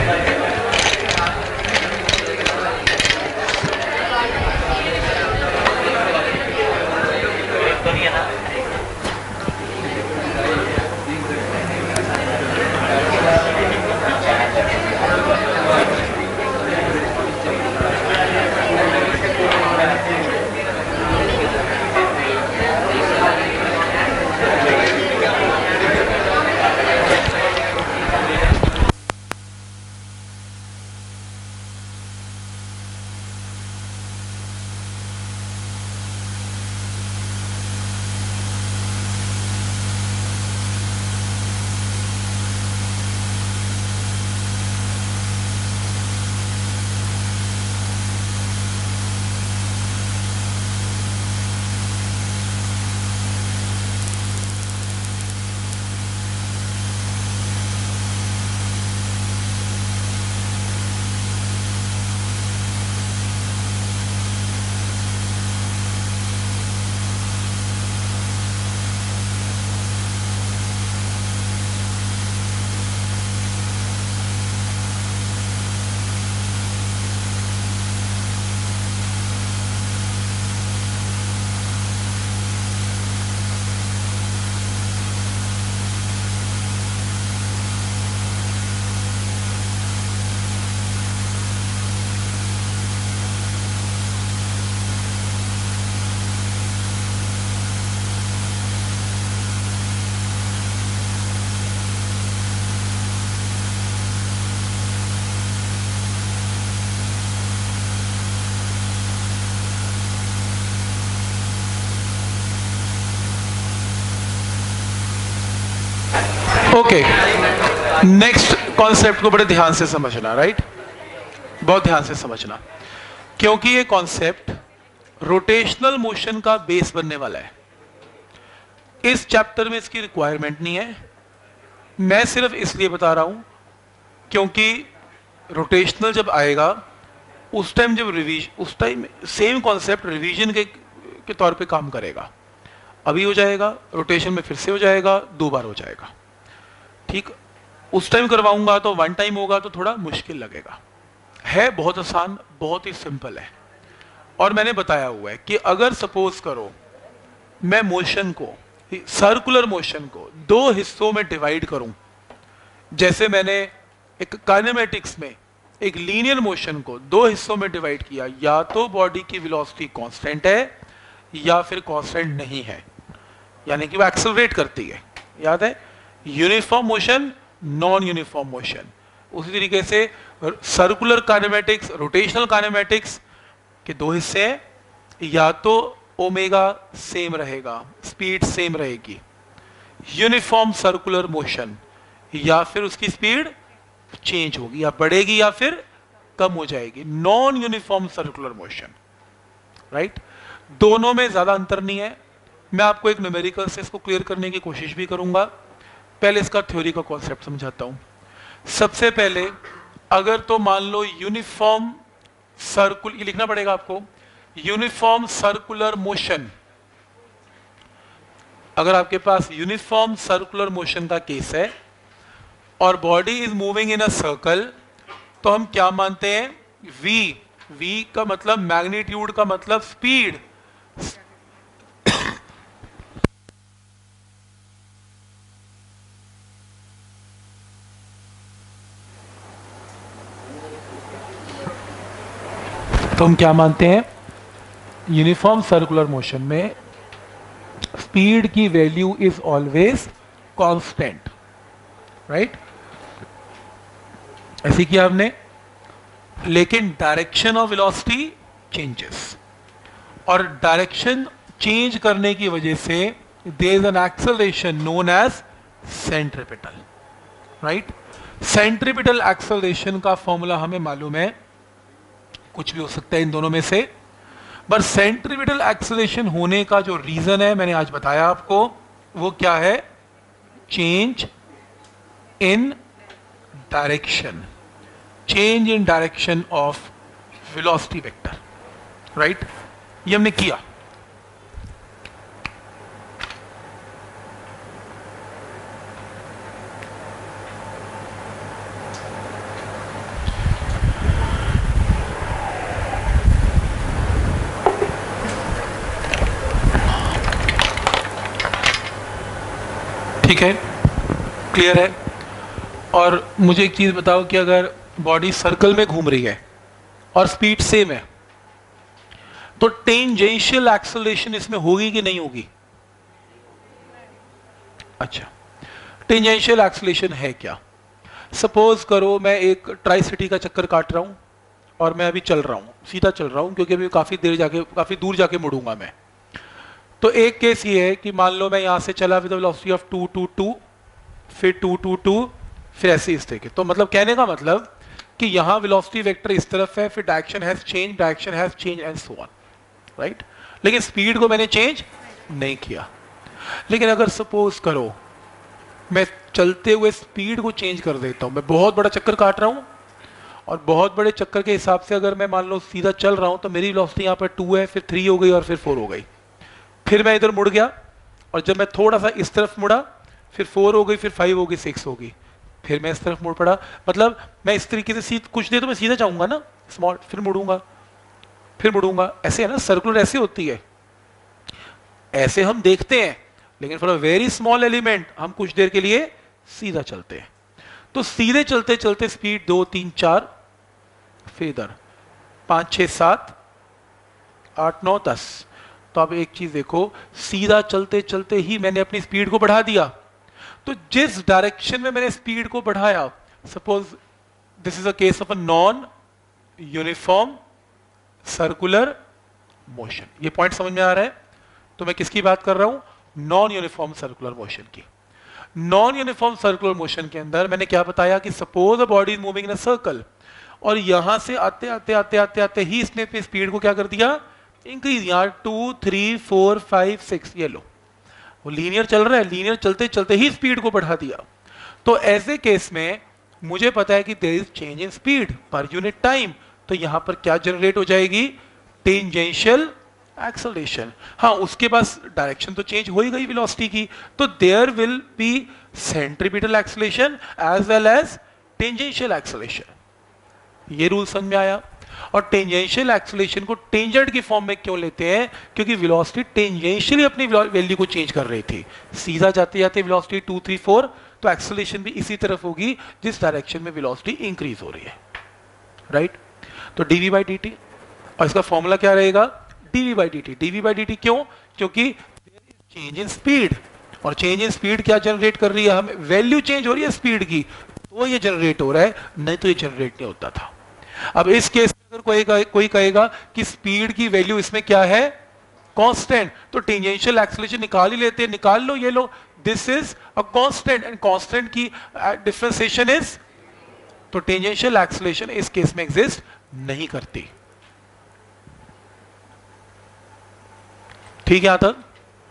ओके, नेक्स्ट कॉन्सेप्ट को बड़े ध्यान से समझना, राइट, बहुत ध्यान से समझना, क्योंकि ये कॉन्सेप्ट रोटेशनल मोशन का बेस बनने वाला है। इस चैप्टर में इसकी रिक्वायरमेंट नहीं है, मैं सिर्फ इसलिए बता रहा हूं क्योंकि रोटेशनल जब आएगा उस टाइम जब रिवीज उस टाइम सेम कॉन्सेप्ट रिवीजन के के तौर पे काम करेगा। अभी हो जाएगा, रोटेशन में फिर से हो जाएगा, दो बार हो जाएगा, ठीक। उस टाइम करवाऊंगा तो वन टाइम होगा तो थोड़ा मुश्किल लगेगा। है बहुत आसान, बहुत ही सिंपल है। और मैंने बताया हुआ है कि अगर सपोज करो मैं मोशन को, सर्कुलर मोशन को दो हिस्सों में डिवाइड करूं, जैसे मैंने एक काइनेमेटिक्स में एक लीनियर मोशन को दो हिस्सों में डिवाइड किया, या तो बॉडी की वेलोसिटी कांस्टेंट है या फिर कांस्टेंट नहीं है, यानी कि वो एक्सेलरेट करती है। याद है, uniform motion, non uniform motion. उसी तरीके से सर्कुलर काइनेमेटिक्स, रोटेशनल काइनेमेटिक्स के दो हिस्से हैं, या तो ओमेगा सेम रहेगा, स्पीड सेम रहेगी, यूनिफॉर्म सर्कुलर मोशन, या फिर उसकी स्पीड चेंज होगी, या बढ़ेगी या फिर कम हो जाएगी, non uniform circular motion, right. दोनों में ज्यादा अंतर नहीं है। मैं आपको एक न्यूमेरिकल से इसको क्लियर करने की कोशिश भी करूंगा। पहले इसका थ्योरी का कॉन्सेप्ट समझाता हूं। सबसे पहले अगर तो मान लो यूनिफॉर्म सर्कुल, ये लिखना पड़ेगा आपको, यूनिफॉर्म सर्कुलर मोशन, अगर आपके पास यूनिफॉर्म सर्कुलर मोशन का केस है और body is moving in a circle, तो हम क्या मानते हैं, v, v का मतलब मैग्नीट्यूड का मतलब स्पीड, तो हम क्या मानते हैं, यूनिफॉर्म सर्कुलर मोशन में स्पीड की value is always constant, right. ऐसे किया हमने, लेकिन डायरेक्शन ऑफ वेलोसिटी चेंजेस, और डायरेक्शन चेंज करने की वजह से there is an acceleration known as centripetal, right. Centripetal acceleration का फॉर्मूला हमें मालूम है, कुछ भी हो सकता है इन दोनों में से, पर सेंट्रीपिटल एक्सेलरेशन होने का जो रीजन है मैंने आज बताया आपको, वो क्या है, change in direction, change in direction of velocity vector, right. ये हमने किया। ठीक है, क्लियर है। और मुझे एक चीज बताओ कि अगर बॉडी सर्कल में घूम रही है और स्पीड सेम है, तो टेंजेंशियल एक्सेलरेशन इसमें होगी कि नहीं होगी? अच्छा, टेंजेंशियल एक्सेलरेशन है क्या? सपोज करो मैं एक ट्राई सिटी का चक्कर काट रहा हूं और मैं अभी चल रहा हूं, सीधा चल रहा हूं, क्योंकि अभी काफी देर जाके काफी दूर जाके मुड़ूंगा मैं। तो एक केस ये है कि मान लो मैं यहां से चला with velocity of two two two, फिर टू टू टू, फिर ऐसे इस तरीके। तो मतलब कहने का मतलब कि यहां वेलोसिटी वेक्टर इस तरफ है, फिर direction has change, direction has change and so on, right. लेकिन स्पीड को मैंने चेंज नहीं किया। लेकिन अगर सपोज करो मैं चलते हुए स्पीड को चेंज कर देता हूं, मैं बहुत बड़ा चक्कर काट रहा हूं और बहुत बड़े चक्कर के हिसाब से अगर मैं मान लो सीधा चल रहा हूं, तो मेरी वेलोसिटी यहां पर टू है, फिर थ्री हो गई और फिर फोर हो गई। फिर मैं इधर मुड़ गया और जब मैं थोड़ा सा इस तरफ मुड़ा, फिर फोर हो गई, फिर फाइव हो गई, सिक्स हो गई, फिर मैं इस तरफ मुड़ पड़ा। मतलब मैं इस तरीके से सीध कुछ देर तो मैं सीधा जाऊंगा ना, स्मॉल, फिर मुड़ूंगा, फिर मुड़ूंगा, ऐसे है ना, सर्कुलर ऐसे होती है। ऐसे हम देखते हैं, लेकिन for a very small element हम कुछ देर के लिए सीधा चलते हैं। तो सीधे चलते चलते स्पीड दो तीन चार, फिर इधर पांच छह सात आठ नौ दस। तो अब एक चीज देखो, सीधा चलते चलते ही मैंने अपनी स्पीड को बढ़ा दिया। तो जिस डायरेक्शन में मैंने स्पीड को बढ़ाया, suppose this is a case of a non uniform circular motion. ये पॉइंट समझ में आ रहा है? तो मैं किसकी बात कर रहा हूं? नॉन यूनिफॉर्म सर्कुलर मोशन की। नॉन यूनिफॉर्म सर्कुलर मोशन के अंदर मैंने क्या बताया कि suppose a body is moving in a circle, और यहां से आते आते आते आते आते ही इसने अपनी स्पीड को क्या कर दिया, इंक्रीज। यहाँ two three four five six, ये लो वो लीनियर चल रहा है, लीनियर चलते चलते ही स्पीड को बढ़ा दिया। तो ऐसे केस में मुझे पता है कि there is change in speed per unit time, तो यहां पर क्या जनरेट हो जाएगी, टेंजेंशियल एक्सेलरेशन। हाँ, उसके पास डायरेक्शन तो चेंज हो ही गई वेलोसिटी की, तो there will be centripetal acceleration as well as tangential acceleration. ये रूल समझ में आया। और टेंजेंशियल एक्सेलरेशन को टेंजेंट की फॉर्म में क्यों लेते हैं, क्योंकि वेलोसिटी टेंजेंशियली अपनी वैल्यू को चेंज कर रही थी, सीधा जाते जाते वेलोसिटी टू थ्री फोर, तो एक्सेलरेशन भी इसी तरफ होगी जिस डायरेक्शन में वेलोसिटी इंक्रीज हो रही है, राइट। तो डीवी बाई डी टी, और इसका फॉर्मूला क्या रहेगा, dv by d t. Dv by d t क्यों, क्योंकि चेंज इन स्पीड, और चेंज इन स्पीड क्या जनरेट कर रही है, हमें वैल्यू चेंज हो रही है स्पीड की, तो ये जनरेट हो रहा है, नहीं तो ये जनरेट नहीं होता था। अब इस केस में अगर कोई कोई कहेगा कि स्पीड की वैल्यू इसमें क्या है, कांस्टेंट, तो टेंजेंशियल एक्सेलरेशन निकाल ही लेते हैं, निकाल लो, ये लो, this is a constant, and constant की डिफरेंशिएशन इज, तो टेंजेंशियल एक्सेलरेशन इस केस में एग्जिस्ट नहीं करती। ठीक है यहां तक।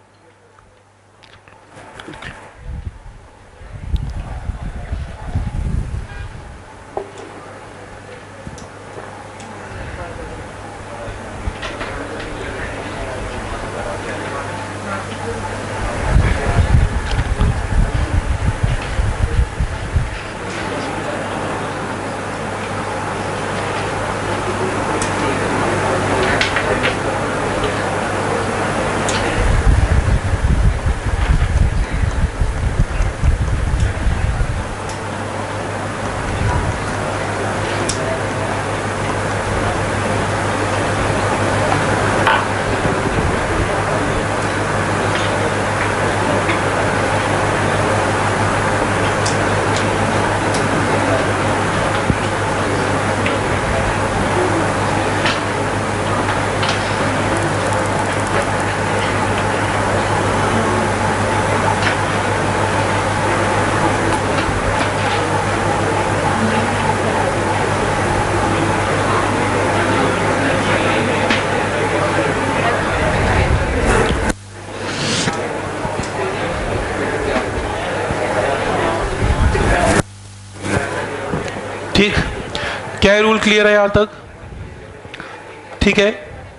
ठीक, क्या रूल क्लियर है यहां तक, ठीक है।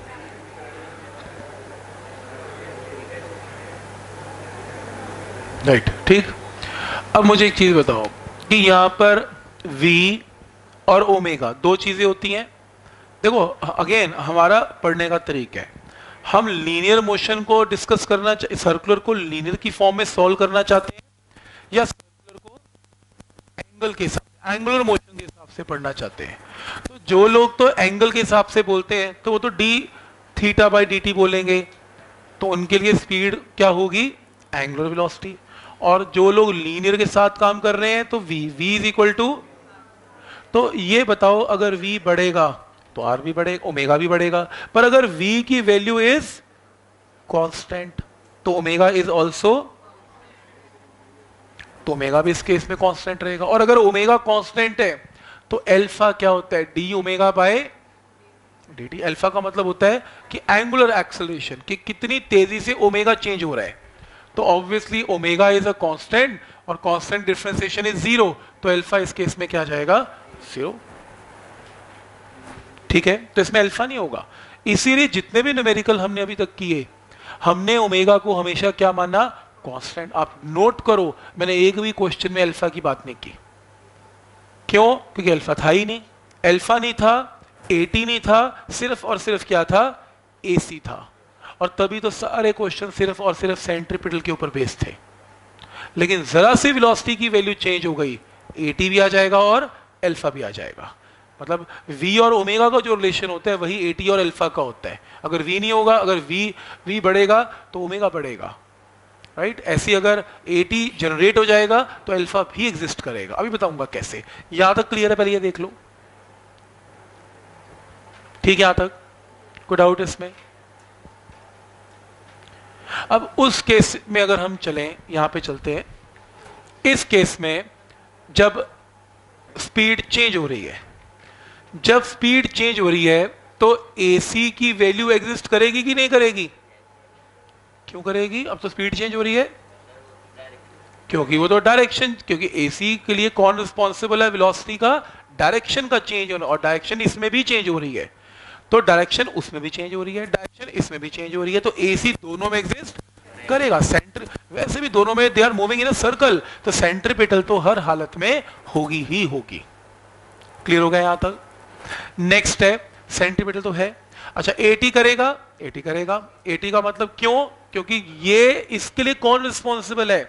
राइट, ठीक। अब मुझे एक चीज बताओ कि यहां पर v और ओमेगा दो चीजें होती हैं। देखो अगेन हमारा पढ़ने का तरीका है, हम लीनियर मोशन को डिस्कस करना, सर्कुलर को लीनियर की फॉर्म में सॉल्व करना चाहते हैं, या सर्कुलर को एंगल के हिसाब, एंगुलर मोशन के हिसाब से पढ़ना चाहते हैं। तो जो लोग तो एंगल के हिसाब से बोलते हैं तो वो तो d theta by d t बोलेंगे, तो उनके लिए स्पीड क्या होगी, एंगुलर वेलोसिटी। और जो लोग लीनियर के साथ काम कर रहे हैं तो v v is equal to, तो ये बताओ अगर v बढ़ेगा तो r भी बढ़ेगा, ओमेगा भी बढ़ेगा, पर अगर v की वैल्यू इज कांस्टेंट तो ओमेगा इज आल्सो, तो ओमेगा भी इस केस में कांस्टेंट रहेगा। और अगर ओमेगा कांस्टेंट है तो अल्फा क्या होता है, d omega by d t. Alpha का मतलब होता है कि एंगुलर एक्सेलरेशन, कि कितनी तेजी से ओमेगा चेंज हो रहा है। तो obviously omega is a constant और कांस्टेंट डिफरेंशिएशन इज जीरो, तो अल्फा इस केस में क्या जाएगा, जीरो। ठीक है, तो इसमें अल्फा नहीं होगा। इसीलिए जितने भी न्यूमेरिकल हमने अभी तक किए, हमने ओमेगा को हमेशा क्या माना, कांस्टेंट। आप नोट करो, मैंने एक भी क्वेश्चन में अल्फा की बात नहीं की। क्यों, क्योंकि अल्फा था ही नहीं, अल्फा नहीं था, एटी नहीं था, सिर्फ और सिर्फ क्या था, एसी था। और तभी तो सारे क्वेश्चन सिर्फ और सिर्फ सेंट्रीपिटल के ऊपर बेस्ड थे। लेकिन जरा सी वेलोसिटी की वैल्यू चेंज हो गई, एटी भी आ जाएगा और अल्फा भी आ जाएगा। मतलब v और ओमेगा का जो रिलेशन होता है वही एटी और अल्फा का होता है। अगर v नहीं होगा, अगर v v बढ़ेगा तो ओमेगा बढ़ेगा, राइट right? ऐसी अगर एटी जनरेट हो जाएगा तो अल्फा भी एग्जिस्ट करेगा। अभी बताऊंगा कैसे। यहां तक क्लियर है, पहले ये देख लो, ठीक है, यहां तक कोई डाउट इसमें। अब उस केस में अगर हम चलें, यहां पे चलते हैं, इस केस में जब स्पीड चेंज हो रही है, जब स्पीड चेंज हो रही है तो एसी की वैल्यू एग्जिस्ट करेगी कि नहीं करेगी? क्यों करेगी? अब तो स्पीड चेंज हो रही है, क्योंकि वो तो डायरेक्शन, क्योंकि एसी के लिए कौन रिस्पॉन्सिबल है? वेलोसिटी का डायरेक्शन का चेंज होना, और डायरेक्शन इसमें भी चेंज हो रही है, तो डायरेक्शन उसमें भी चेंज हो रही है, डायरेक्शन इसमें भी चेंज हो रही है, तो एसी दोनों में एग्जिस्ट करेगा। सेंटर वैसे भी दोनों में they are moving in a circle, तो सेंट्रीपिटल तो हर हालत में होगी ही होगी। क्लियर हो गया यहां तक? नेक्स्ट है सेंट्रीपिटल तो है, अच्छा एटी करेगा, एटी करेगा, एटी का मतलब क्यों? क्योंकि ये इसके लिए कौन रिस्पॉन्सिबल है?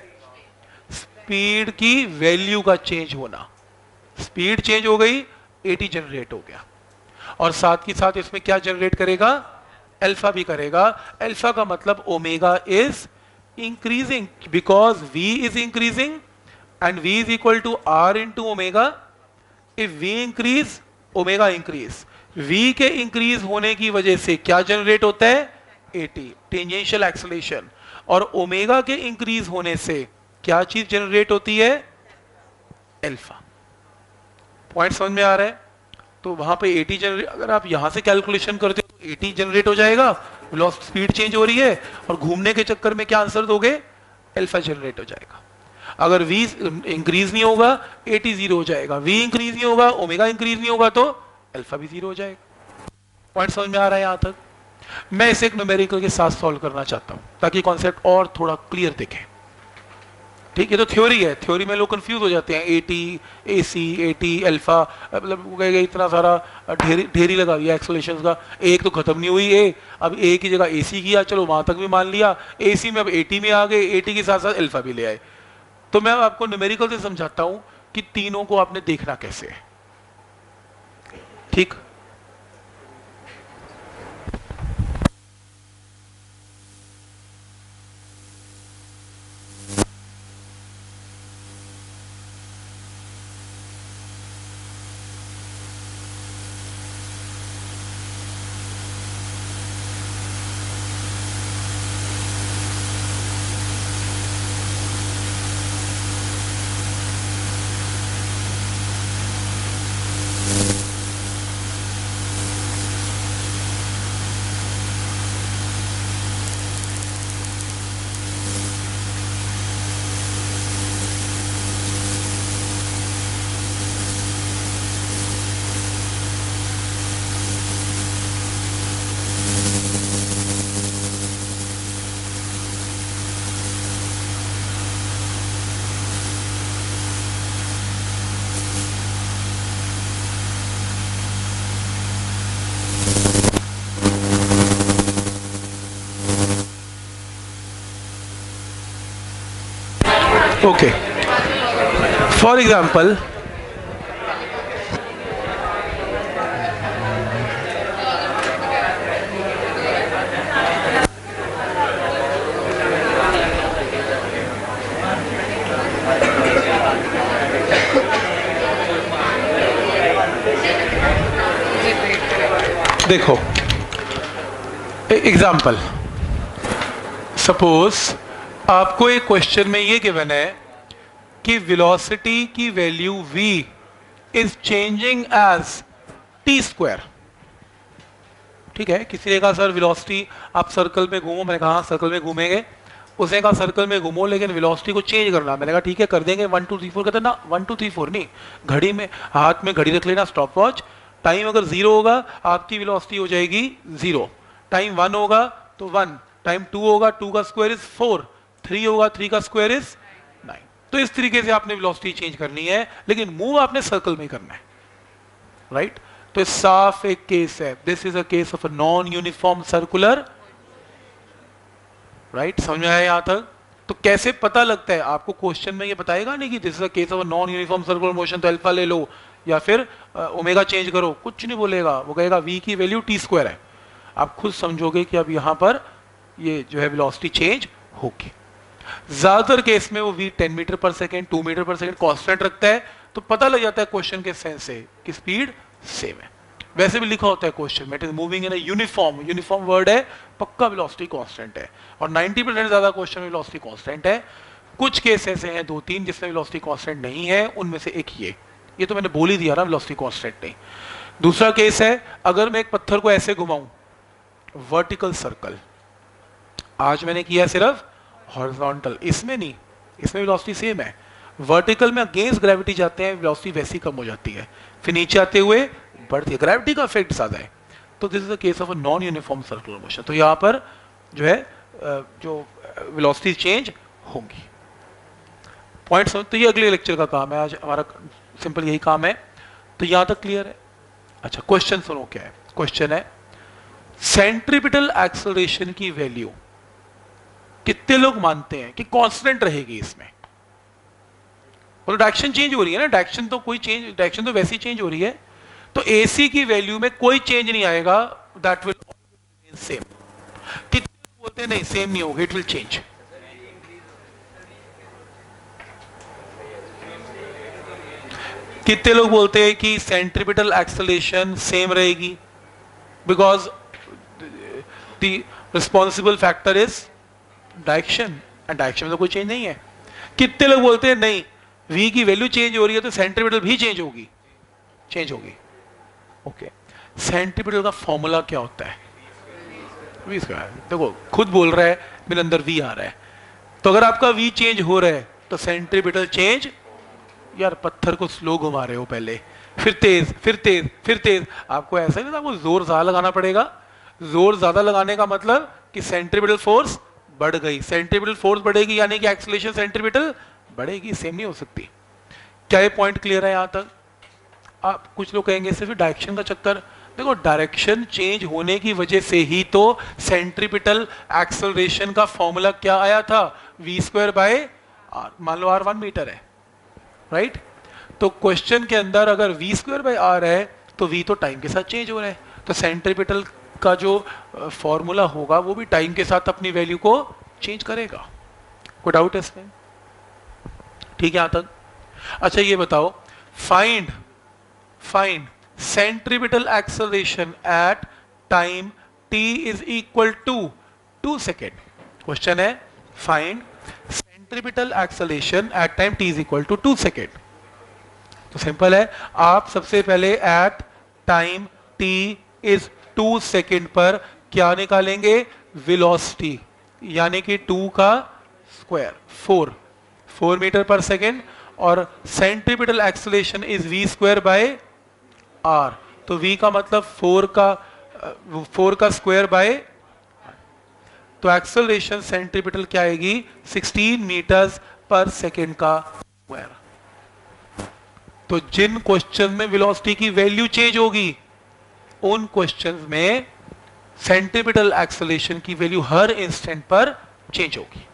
स्पीड की वैल्यू का चेंज होना। स्पीड चेंज हो गई, एटी जनरेट हो गया, और साथ ही साथ इसमें क्या जनरेट करेगा? अल्फा भी करेगा। अल्फा का मतलब omega is increasing, because v is increasing and v is equal to are into omega. If v increase, omega increase, v के इंक्रीज होने की वजह से क्या जनरेट होता है? A t, tangential acceleration. और ओमेगा के इंक्रीज होने से क्या चीज जनरेट होती है? अल्फा। पॉइंट समझ में आ रहा है? तो वहां पे एटी जनरेट, अगर आप यहां से कैलकुलेशन करते हो तो एटी जनरेट हो जाएगा, वेलोसिटी स्पीड चेंज हो रही है, और घूमने के चक्कर में क्या आंसर दोगे? अल्फा जनरेट हो जाएगा। अगर वी इंक्रीज नहीं होगा, एटी जीरो हो जाएगा, वी इंक्रीज नहीं होगा, ओमेगा इंक्रीज नहीं होगा, तो अल्फा भी जीरो हो जाएगा। पॉइंट समझ में आ रहा है यहां तक? मैं इसे एक न्यूमेरिकल के साथ सॉल्व करना चाहता हूं ताकि कॉन्सेप्ट और थोड़ा क्लियर दिखे। ठीक है, तो थ्योरी है, थ्योरी में लोग कंफ्यूज हो जाते हैं, एटी, एसी, एटी, अल्फा, मतलब इतना सारा ढेरी ढेरी लगा दिया एक्सेलरेशंस का, एक तो खत्म नहीं हुई ए, अब ए की जगह एसी किया, चलो वहां तक भी मान लिया, एसी में अब एटी में आ गए, एटी के साथ साथ अल्फा भी ले आए। तो मैं आपको न्यूमेरिकल से समझाता हूं कि तीनों को आपने देखना कैसे है। ठीक, ओके, फॉर एग्जाम्पल देखो, एग्जाम्पल, सपोज आपको एक क्वेश्चन में ये गिवन है कि वेलोसिटी की value v is changing as t square. ठीक है, किसी ने कहा सर वेलोसिटी आप सर्कल में घूमो, मैंने कहा सर्कल में घूमेंगे, उसने कहा सर्कल में घूमो लेकिन वेलोसिटी को चेंज करना, मैंने कहा ठीक है कर देंगे, वन टू थ्री फोर कहते ना, वन टू थ्री फोर नहीं, घड़ी में हाथ में घड़ी रख लेना, स्टॉप वॉच, टाइम अगर जीरो होगा आपकी वेलोसिटी हो जाएगी जीरो, टाइम वन होगा तो वन, टाइम टू होगा टू का स्क्वायर इज फोर, थ्री होगा थ्री का स्क्वायर इज नाइन। तो इस तरीके से आपने वेलोसिटी चेंज करनी है, लेकिन मूव आपने सर्कल में करना है, राइट? तो साफ एक केस है, this is a case of a non uniform circular, right? समझ में आया यहां तक? तो कैसे पता लगता है आपको? क्वेश्चन में ये बताएगा नहीं कि this is a case of a non uniform circular motion, तो अल्फा ले लो या फिर ओमेगा चेंज करो, कुछ नहीं बोलेगा, वो कहेगा v की वैल्यू टी स्क्वायर है। आप खुद समझोगे कि अब यहां पर ये जो है वेलोसिटी चेंज होगी। ज्यादातर केस में वो v टेन मीटर पर सेकेंड, टू मीटर पर सेकेंड कांस्टेंट रखता है, तो पता लग जाता है क्वेश्चन के सेंस से कि स्पीड सेम है। वैसे भी लिखा होता है क्वेश्चन में, it is moving in a uniform, uniform word है, पक्का वेलोसिटी कांस्टेंट है, और नाइंटी परसेंट ज्यादा क्वेश्चन में वेलोसिटी कांस्टेंट है। कुछ केस ऐसे हैं दो तीन जिसमें वेलोसिटी कांस्टेंट नहीं है, उनमें से एक ये ये तो मैंने बोल ही दिया ना, वेलोसिटी कांस्टेंट नहीं। दूसरा केस है अगर मैं एक पत्थर को ऐसे घुमाऊं, वर्टिकल सर्कल, आज मैंने किया सिर्फ हॉरिजॉन्टल, इसमें नहीं, इसमें वेलोसिटी सेम है। वर्टिकल में अगेंस्ट ग्रेविटी जाते हैं, वेलोसिटी वैसी कम हो जाती है, फिर नीचे आते हुए बढ़ती है, ग्रेविटी का इफेक्ट ज्यादा है। तो this is the case of a non uniform circular motion. तो यहाँ पर जो है जो वेलोसिटी चेंज होंगी। पॉइंट समझ, तो ये अगले लेक्चर का काम है, आज हमारा सिंपल यही काम है। तो यहां तक क्लियर है? अच्छा, क्वेश्चन सुनो क्या है। क्वेश्चन है सेंट्रीपिटल एक्सेलरेशन की वैल्यू कितने लोग मानते हैं कि कांस्टेंट रहेगी इसमें? और डायरेक्शन चेंज हो रही है ना, डायरेक्शन तो कोई चेंज, डायरेक्शन तो वैसी चेंज हो रही है, तो एसी की वैल्यू में कोई चेंज नहीं आएगा, दैट विल रिमेन सेम। कितने लोग बोलते हैं नहीं सेम नहीं होगा, इट विल चेंज? कितने लोग बोलते हैं कि सेंट्रीपिटल एक्सेलरेशन सेम रहेगी because the responsible factor is direction, and direction में तो कोई चेंज नहीं है। कितने लोग बोलते हैं नहीं v की वैल्यू चेंज हो रही है तो सेंट्रीपिटल भी चेंज होगी? चेंज होगी। ओके, सेंट्रीपिटल का फॉर्मूला क्या होता है? v square. देखो खुद बोल रहा है मेरे अंदर v आ रहा है, तो अगर आपका v चेंज हो रहा है तो सेंट्रीपिटल चेंज। यार पत्थर को स्लो घुमा रहे हो पहले, फिर तेज, फिर तेज, फिर तेज, आपको ऐसा नहीं था, आपको जोर ज्यादा लगाना पड़ेगा। जोर ज्यादा लगाने का मतलब कि सेंट्रीपिटल फोर्स बढ़ गई, सेंट्रीपिटल फोर्स बढ़ेगी यानी कि एक्सेलरेशन सेंट्रीपिटल बढ़ेगी, सेम नहीं हो सकती। क्या ये पॉइंट क्लियर है यहां तक? आप कुछ लोग कहेंगे सिर्फ डायरेक्शन का चक्कर। देखो डायरेक्शन चेंज होने की वजह से ही तो सेंट्रीपिटल एक्सेलरेशन का फॉर्मूला क्या आया था, वी स्क्वायर बाय आर। मान लो आर वन मीटर है, राइट right? तो क्वेश्चन के अंदर अगर वी स्क्वायर बाय आर है तो वी तो टाइम के साथ चेंज हो रहा है, तो सेंट्रीपिटल का जो फॉर्मूला होगा वो भी टाइम के साथ अपनी वैल्यू को चेंज करेगा। कोई डाउट है इसमें? ठीक है यहां तक? अच्छा ये बताओ, find find centripetal acceleration at time t is equal to two second. Question है find centripetal acceleration at time t is equal to two second. तो सिंपल है, आप सबसे पहले at time t is two second पर क्या निकालेंगे? वेलोसिटी, यानी कि टू का स्क्वायर, फोर फोर मीटर पर सेकेंड, और centripetal acceleration is v square by r, तो v का मतलब फोर का फोर का स्क्वायर बाय, तो एक्सेलरेशन सेंट्रीपिटल क्या आएगी? सिक्सटीन मीटर्स पर सेकेंड का स्क्वायर। तो जिन क्वेश्चन में वेलोसिटी की वैल्यू चेंज होगी उन क्वेश्चंस में सेंट्रीपिटल एक्सेलरेशन की वैल्यू हर इंस्टेंट पर चेंज होगी।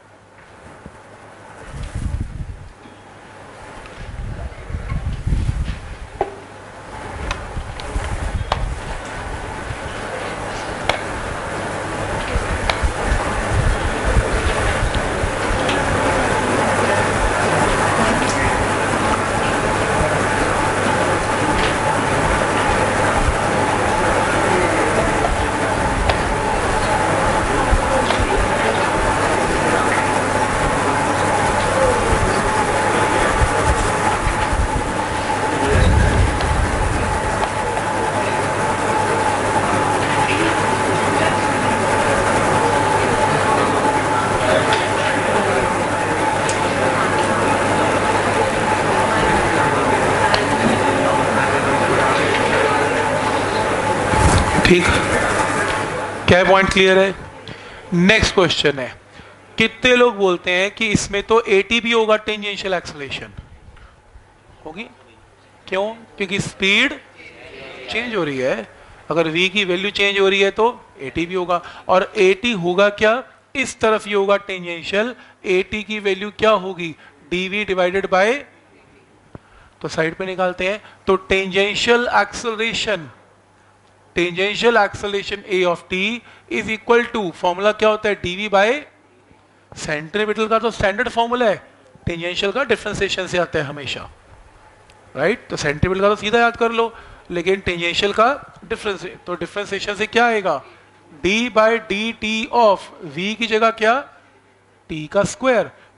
ठीक, क्या पॉइंट क्लियर है? नेक्स्ट क्वेश्चन है, कितने लोग बोलते हैं कि इसमें तो एटी भी होगा, टेंजेंशियल एक्सेलरेशन होगी? क्यों? क्योंकि स्पीड चेंज हो रही है, अगर v की वैल्यू चेंज हो रही है तो एटी भी होगा, और एटी होगा क्या? इस तरफ ये होगा टेंजेंशियल, एटी की वैल्यू क्या होगी? dv डिवाइडेड बाय, तो साइड पे निकालते हैं, तो tangential acceleration tangential acceleration a of t is equal to, formula क्या होता है? dv बाय, सेंट्रीपिटल का तो स्टैंडर्ड फॉर्मूला है, टेंजेंशियल का डिफरेंशिएशन से आता है हमेशा, राइट right? तो सेंट्रीपिटल का तो सीधा याद कर लो, लेकिन टेंजेंशियल का डिफरेंस, तो डिफरेंशिएशन से क्या आएगा? d by d t of v की जगह क्या? t का स्क्वायर,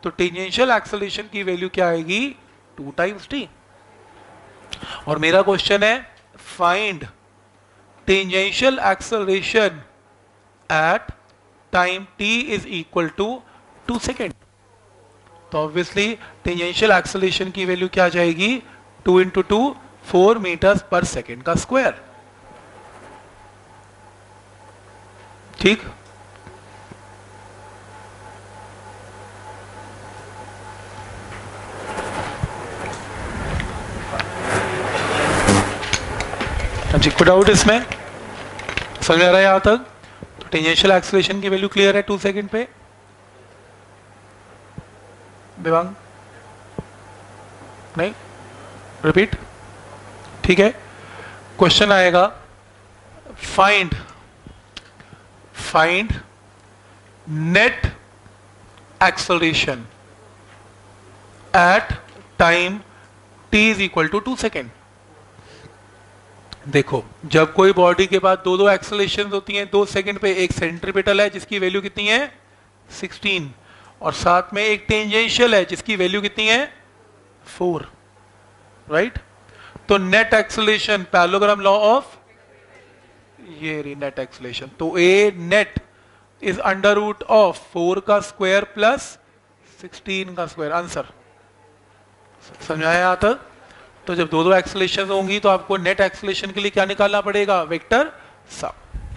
तो टेंजेंशियल एक्सेलरेशन की वैल्यू क्या आएगी, टू टाइम्स टी। और मेरा क्वेश्चन है find tangential acceleration at time t is equal to two second. तो ऑब्वियसली टेंजेंशियल एक्सेलरेशन की वैल्यू क्या आ जाएगी, two into two four metres पर सेकेंड का स्क्वायर। ठीक, जी कोई डाउट इसमें, समझ आ रहा है यहां तक? तो टेंजेंशियल एक्सेलरेशन की वैल्यू क्लियर है टू सेकेंड पे। दिवांग नहीं, रिपीट, ठीक है। क्वेश्चन आएगा find find net acceleration at time t is equal to two second. देखो, जब कोई बॉडी के पास दो दो एक्सेलरेशन होती हैं, दो सेकंड पे एक सेंट्रीपिटल है जिसकी वैल्यू कितनी है, सिक्सटीन, और साथ में एक टेंजेंशियल है जिसकी वैल्यू कितनी है, फोर, राइट। तो net acceleration parallelogram law of, ये रही नेट एक्सेलरेशन, तो a net is under root of four का स्क्वायर प्लस सिक्सटीन का स्क्वायर। आंसर समझाया यहां तक? तो जब दो दो एक्सेलरेशन होंगी तो आपको नेट एक्सेलरेशन के लिए क्या निकालना पड़ेगा, वेक्टर सम।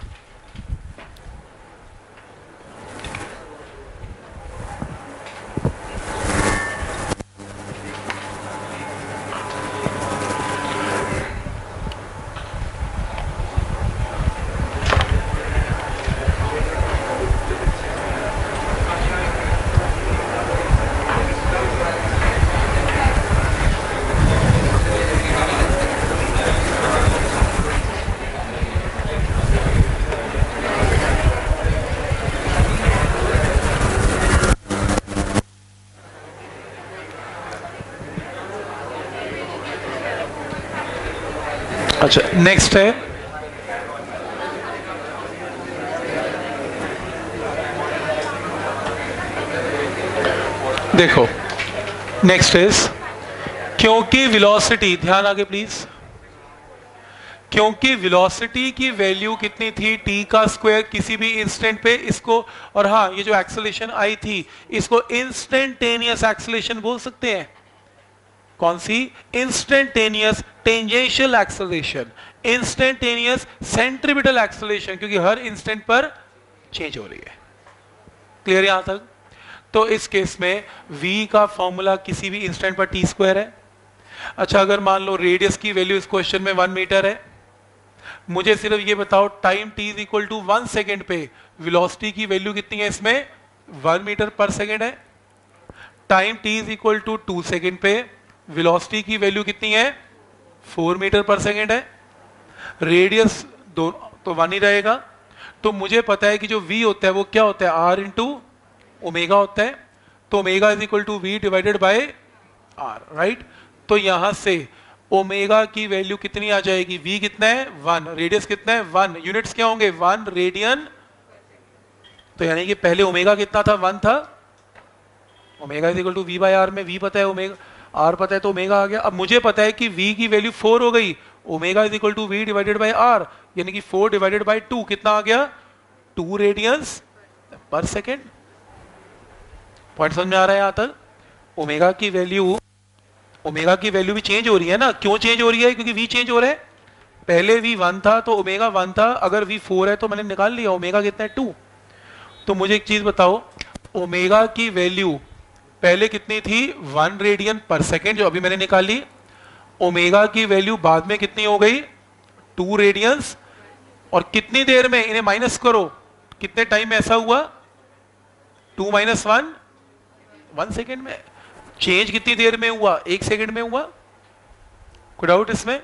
अच्छा, नेक्स्ट है देखो, नेक्स्ट इज क्योंकि वेलोसिटी, ध्यान आगे प्लीज, क्योंकि वेलोसिटी की वैल्यू कितनी थी, t का स्क्वायर किसी भी इंस्टेंट पे इसको, और हाँ ये जो एक्सेलरेशन आई थी इसको इंस्टेंटेनियस एक्सेलरेशन बोल सकते हैं। कौन सी, instantaneous tangential acceleration, instantaneous centripetal acceleration, क्योंकि हर इंस्टेंट पर चेंज हो रही है। क्लियर यहां तक? तो इस केस में v का फॉर्मूला किसी भी इंस्टेंट पर टी स्क्वायर है। अच्छा, अगर मान लो रेडियस की वैल्यू इस क्वेश्चन में वन मीटर है, मुझे सिर्फ ये बताओ time t is equal to one second पे वेलोसिटी की वैल्यू कितनी है, इसमें वन मीटर पर सेकेंड है। Time t is equal to two second पे वेलोसिटी की वैल्यू कितनी है, फोर मीटर पर सेकेंड है। रेडियस दो तो वन ही रहेगा। तो मुझे पता है कि जो v होता है वो क्या होता है, r इंटू ओमेगा होता है। तो omega is equal to v divided by r, right. तो यहां से ओमेगा की वैल्यू कितनी आ जाएगी, v कितना है, वन, रेडियस कितना है, वन, यूनिट्स क्या होंगे, वन रेडियन। तो यानी कि पहले ओमेगा कितना था, वन था। Omega is equal to v by r में v पता है, ओमेगा आर पता है, तो ओमेगा आ गया। अब मुझे पता है कि v की वैल्यू फोर हो गई, omega is equal to v divided by r, यानी कि फोर डिवाइडेड बाय टू कितना आ गया, टू रेडियंस पर सेकेंड। पॉइंट समझ में आ रहा है यहां तक? ओमेगा की वैल्यू, ओमेगा की वैल्यू भी चेंज हो रही है ना, क्यों चेंज हो रही है, क्योंकि v चेंज हो रहा है। पहले v वन था तो ओमेगा वन था, अगर v फोर है तो मैंने निकाल लिया ओमेगा कितना है, टू। तो मुझे एक चीज बताओ, ओमेगा की वैल्यू पहले कितनी थी, वन रेडियन पर सेकेंड, जो अभी मैंने निकाली। ओमेगा की वैल्यू बाद में कितनी हो गई, टू रेडियंस, और कितनी देर में, इन्हें माइनस करो, कितने टाइम में ऐसा हुआ, two minus one, one second में। चेंज कितनी देर में हुआ, एक सेकेंड में हुआ। कोई डाउट इसमें?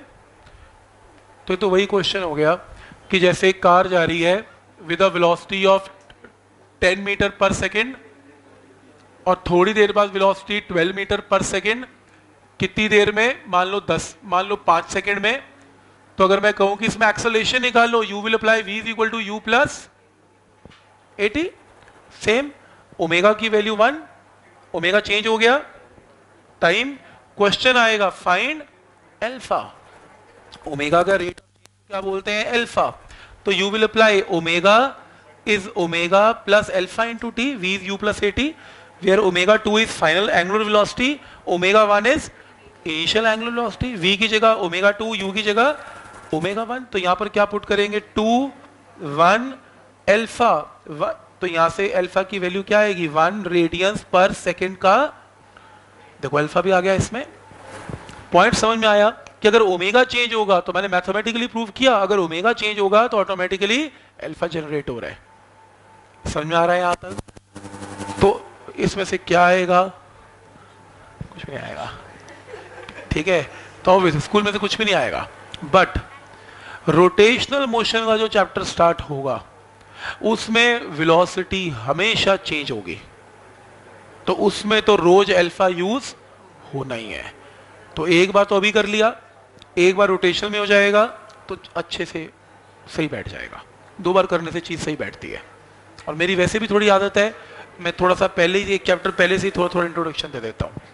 तो तो वही क्वेश्चन हो गया कि जैसे एक कार जा रही है with a velocity of ten metre पर सेकेंड और थोड़ी देर बाद वेलोसिटी ट्वेल्व मीटर पर सेकेंड, कितनी देर में, मान लो दस, मान लो पांच सेकेंड में। तो अगर मैं कहूं कि इसमें एक्सेलरेशन निकालो, you will apply v is equal to u plus a t, same omega की वैल्यू वन, ओमेगा चेंज हो गया, टाइम, क्वेश्चन आएगा फाइंड अल्फा, ओमेगा का रेट क्या बोलते हैं अल्फा, तो you will apply omega is omega plus alpha into t, v is u plus at, where omega two is final angular velocity, omega one is initial angular velocity, v की जगह omega two, u की जगह omega one, तो यहाँ पर क्या पुट करेंगे two one alpha, तो यहाँ से अल्फा की वैल्यू क्या आएगी one रेडियंस पर सेकेंड का, देखो अल्फा भी आ गया इसमें। पॉइंट समझ में आया कि अगर ओमेगा चेंज होगा तो मैंने मैथमेटिकली प्रूव किया, अगर ओमेगा चेंज होगा तो ऑटोमेटिकली अल्फा जनरेट हो रहा है। समझ में आ रहा है यहां तक? तो इसमें से क्या आएगा, कुछ नहीं आएगा, ठीक है, तो स्कूल में से कुछ भी नहीं आएगा। बट रोटेशनल मोशन का जो चैप्टर स्टार्ट होगा उसमें वेलोसिटी हमेशा चेंज होगी, तो उसमें तो रोज अल्फा यूज होना ही है। तो एक बार तो अभी कर लिया, एक बार रोटेशन में हो जाएगा तो अच्छे से सही बैठ जाएगा, दो बार करने से चीज सही बैठती है। और मेरी वैसे भी थोड़ी आदत है, मैं थोड़ा सा पहले ही एक चैप्टर पहले से ही थोड़ा थोड़ा इंट्रोडक्शन दे देता हूं।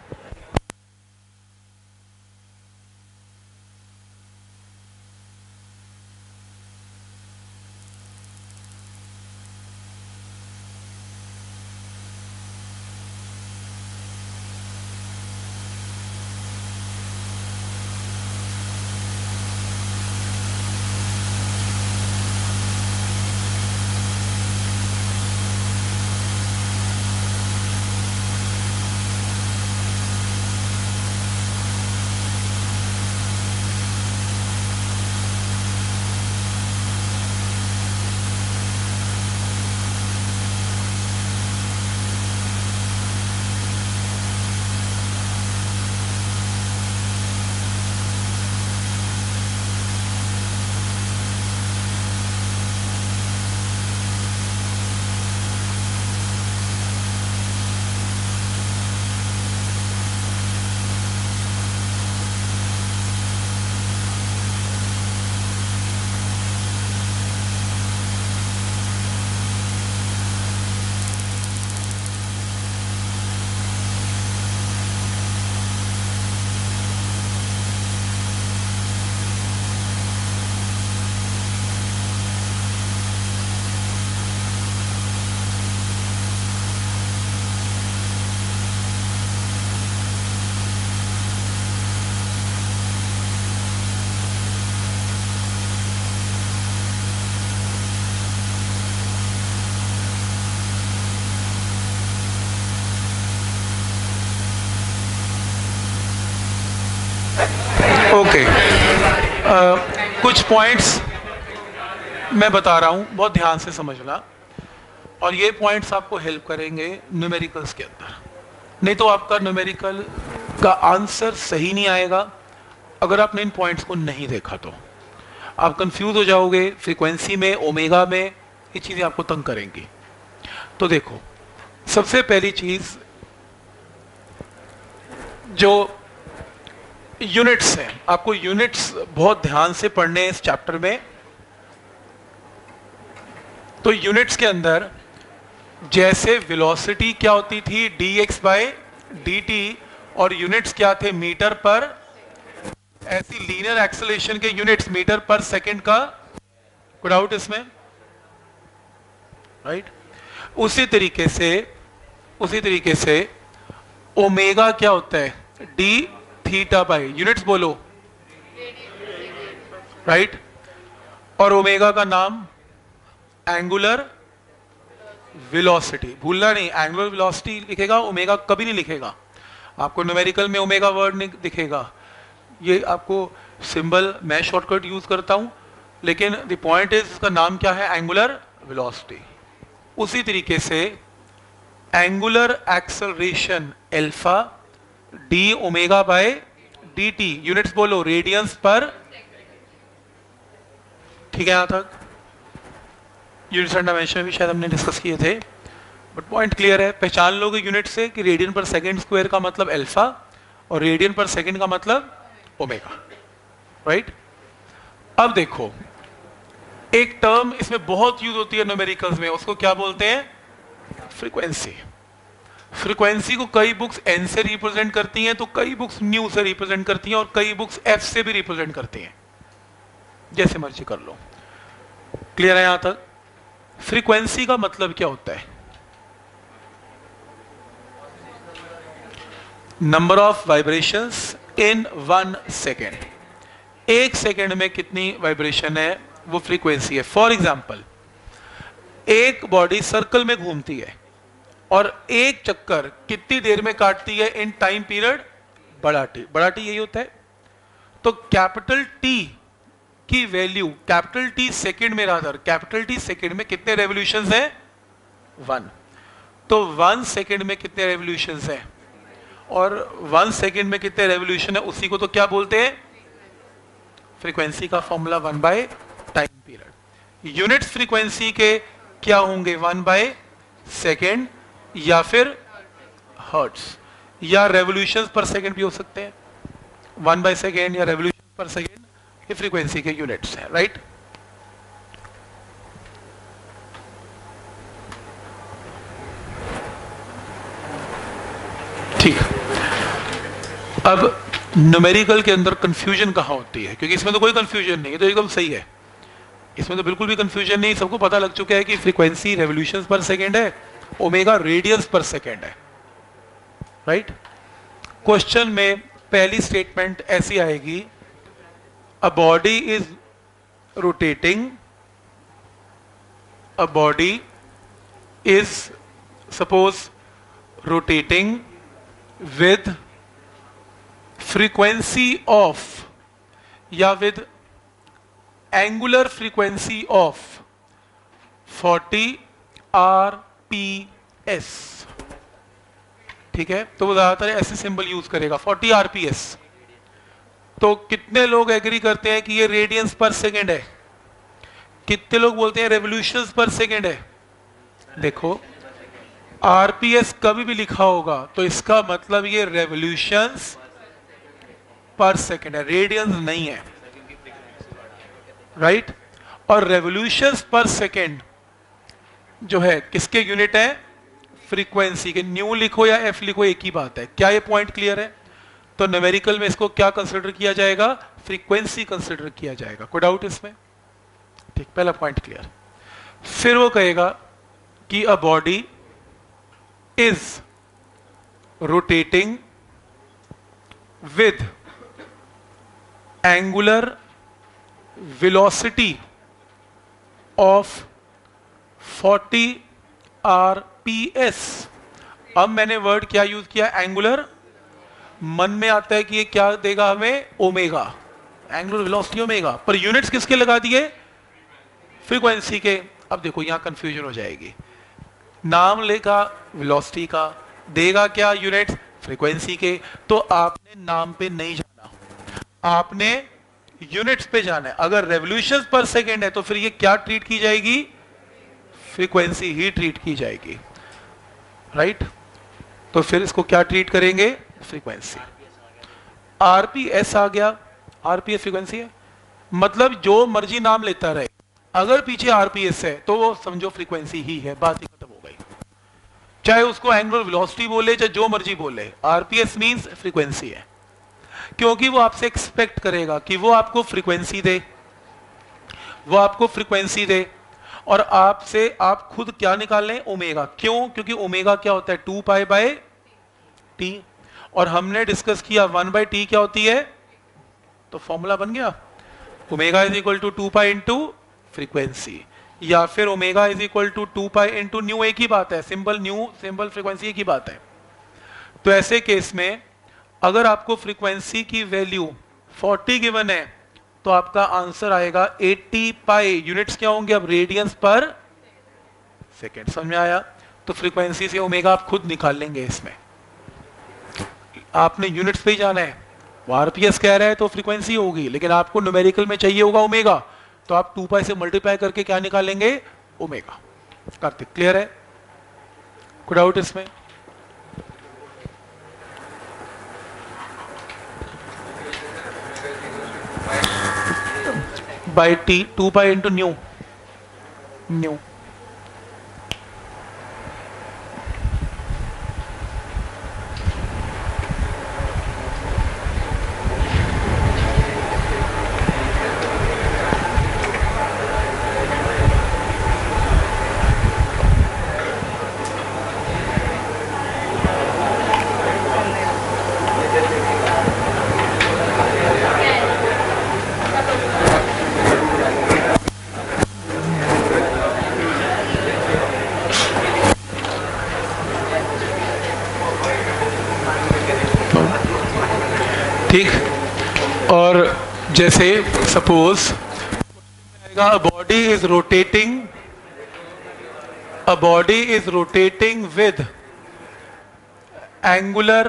ओके, uh, कुछ पॉइंट्स मैं बता रहा हूं, बहुत ध्यान से समझना, और ये पॉइंट्स आपको हेल्प करेंगे न्यूमेरिकल्स के अंदर। नहीं तो आपका न्यूमेरिकल का आंसर सही नहीं आएगा अगर आपने इन पॉइंट्स को नहीं देखा, तो आप कंफ्यूज हो जाओगे, फ्रीक्वेंसी में, ओमेगा में, ये चीजें आपको तंग करेंगी। तो देखो, सबसे पहली चीज जो यूनिट्स हैं, आपको यूनिट्स बहुत ध्यान से पढ़ने इस चैप्टर में। तो यूनिट्स के अंदर जैसे वेलोसिटी क्या होती थी d x by d t, और यूनिट्स क्या थे मीटर पर, ऐसी लीनियर एक्सेलरेशन के यूनिट्स मीटर पर सेकंड का, कोई डाउट इसमें? राइट। उसी तरीके से उसी तरीके से ओमेगा क्या होता है, डी थीटा बाय, यूनिट्स बोलो, राइट। और ओमेगा का नाम एंगुलर वेलोसिटी, भूलना नहीं, एंगुलर वेलोसिटी लिखेगा, ओमेगा कभी नहीं लिखेगा। आपको न्यूमेरिकल में ओमेगा वर्ड नहीं दिखेगा, ये आपको सिंबल मैं शॉर्टकट यूज करता हूं, लेकिन द पॉइंट इज इसका नाम क्या है, एंगुलर वेलोसिटी। उसी तरीके से angular acceleration alpha d omega by d t, units बोलो, रेडियंस पर, ठीक है। यहां तक यूनिट्स एंड डायमेंशन भी शायद हमने डिस्कस किए थे, बट पॉइंट क्लियर है। पहचान लोगे यूनिट से कि रेडियन पर सेकंड स्क्वायर का मतलब अल्फा और रेडियन पर सेकंड का मतलब ओमेगा, राइट। अब देखो, एक टर्म इसमें बहुत यूज होती है न्यूमेरिकल्स में, उसको क्या बोलते हैं, फ्रीक्वेंसी। फ्रीक्वेंसी को कई बुक्स एन से रिप्रेजेंट करती हैं, तो कई बुक्स न्यू से रिप्रेजेंट करती हैं, और कई बुक्स एफ से भी रिप्रेजेंट करती हैं, जैसे मर्जी कर लो। क्लियर है यहां तक? फ्रीक्वेंसी का मतलब क्या होता है? Number of vibrations in one second. एक सेकेंड में कितनी वाइब्रेशन है, वो फ्रीक्वेंसी है। फॉर एग्जाम्पल, एक बॉडी सर्कल में घूमती है और एक चक्कर कितनी देर में काटती है इन टाइम पीरियड? बड़ा टी। बड़ा टी यही होता है। तो कैपिटल टी की वैल्यू, कैपिटल टी सेकंड में, रादर कैपिटल टी सेकंड में कितने रेवोल्यूशंस हैं? वन। तो वन सेकंड में कितने रेवोल्यूशंस हैं, और वन सेकंड में कितने रेवोल्यूशन है, उसी को तो क्या बोलते हैं? फ्रीक्वेंसी का formula one by time period. Units frequency के क्या होंगे? वन बाय सेकेंड, या फिर हर्ट्स, या रेवोल्यूशंस पर सेकेंड भी हो सकते हैं। वन बाय सेकेंड या रेवोल्यूशन पर सेकेंड, ये फ्रीक्वेंसी के यूनिट्स हैं, राइट? ठीक। अब न्यूमेरिकल के अंदर कंफ्यूजन कहां होती है? क्योंकि इसमें तो कोई कंफ्यूजन नहीं है, तो एकदम सही है, इसमें तो बिल्कुल भी कंफ्यूजन नहीं। सबको पता लग चुका है कि फ्रीक्वेंसी रेवोल्यूशंस पर सेकेंड है, ओमेगा रेडियंस पर सेकेंड है, राइट? क्वेश्चन में पहली स्टेटमेंट ऐसी आएगी, a body is rotating, a body is suppose rotating with frequency of, या with angular frequency of forty R P S. ठीक है, तो वो ज्यादातर ऐसे सिंबल यूज करेगा, फोर्टी आर पी एस। तो कितने लोग एग्री करते हैं कि ये रेडियंस पर सेकेंड है? कितने लोग बोलते हैं रेवोल्यूशंस पर सेकेंड है? देखो, आरपीएस कभी भी लिखा होगा तो इसका मतलब ये रेवोल्यूशंस पर सेकेंड है, रेडियंस नहीं है, राइट right? और रेवोल्यूशंस पर सेकेंड जो है किसके यूनिट है? फ्रीक्वेंसी के। न्यू लिखो या एफ लिखो, एक ही बात है। क्या ये पॉइंट क्लियर है? तो न्यूमेरिकल में इसको क्या कंसिडर किया जाएगा? फ्रीक्वेंसी कंसिडर किया जाएगा। कोई डाउट इसमें? ठीक, पहला पॉइंट क्लियर। फिर वो कहेगा कि a body is rotating with angular velocity of forty R P S. अब मैंने वर्ड क्या यूज किया? एंगुलर। मन में आता है कि ये क्या देगा हमें? ओमेगा, एंगुलर वेलोसिटी ओमेगा, पर यूनिट्स किसके लगा दिए? फ्रीक्वेंसी के। अब देखो यहां कंफ्यूजन हो जाएगी, नाम लेगा वेलोसिटी का, देगा क्या? यूनिट्स फ्रीक्वेंसी के। तो आपने नाम पे नहीं जाना, आपने यूनिट्स पे जाना है। अगर रेवोल्यूशंस पर सेकेंड है तो फिर ये क्या ट्रीट की जाएगी? फ्रीक्वेंसी ही ट्रीट की जाएगी, राइट? तो फिर इसको क्या ट्रीट करेंगे? फ्रीक्वेंसी। आरपीएस आ गया, आरपीएस फ्रीक्वेंसी है, मतलब जो मर्जी नाम लेता रहे, अगर पीछे आरपीएस है तो वो समझो फ्रीक्वेंसी ही है, बात ही खत्म हो गई। चाहे उसको एंगुलर वेलोसिटी बोले, चाहे जो मर्जी बोले, आरपीएस मींस फ्रीक्वेंसी है, क्योंकि वो आपसे एक्सपेक्ट करेगा कि वो आपको फ्रीक्वेंसी दे, वो आपको फ्रीक्वेंसी दे, और आपसे आप खुद क्या निकाल लें? ओमेगा। क्यों? क्योंकि ओमेगा क्या होता है? Two pi by T. और हमने डिस्कस किया वन बाय टी क्या होती है, तो फॉर्मूला बन गया omega is equal to two pi into frequency, या फिर omega is equal to two pi into nu. एक ही बात है, सिंबल न्यू, सिंबल फ्रीक्वेंसी, एक ही बात है। तो ऐसे केस में अगर आपको फ्रीक्वेंसी की वैल्यू फोर्टी गिवन है तो आपका आंसर आएगा एटी पाई। यूनिट्स क्या होंगे अब? रेडियंस पर सेकेंड। समझ में आया? तो फ्रीक्वेंसी से ओमेगा आप खुद निकाल लेंगे, इसमें आपने यूनिट्स पे ही जाना है। वो आरपीएस कह रहा है तो फ्रीक्वेंसी होगी, लेकिन आपको न्यूमेरिकल में चाहिए होगा ओमेगा, तो आप टू पाई से मल्टीप्लाई करके क्या निकालेंगे? ओमेगा। कार्तिक क्लियर है? कोई डाउट इसमें? By T, two pi into nu, nu. ठीक। और जैसे suppose a body is rotating a body is rotating with angular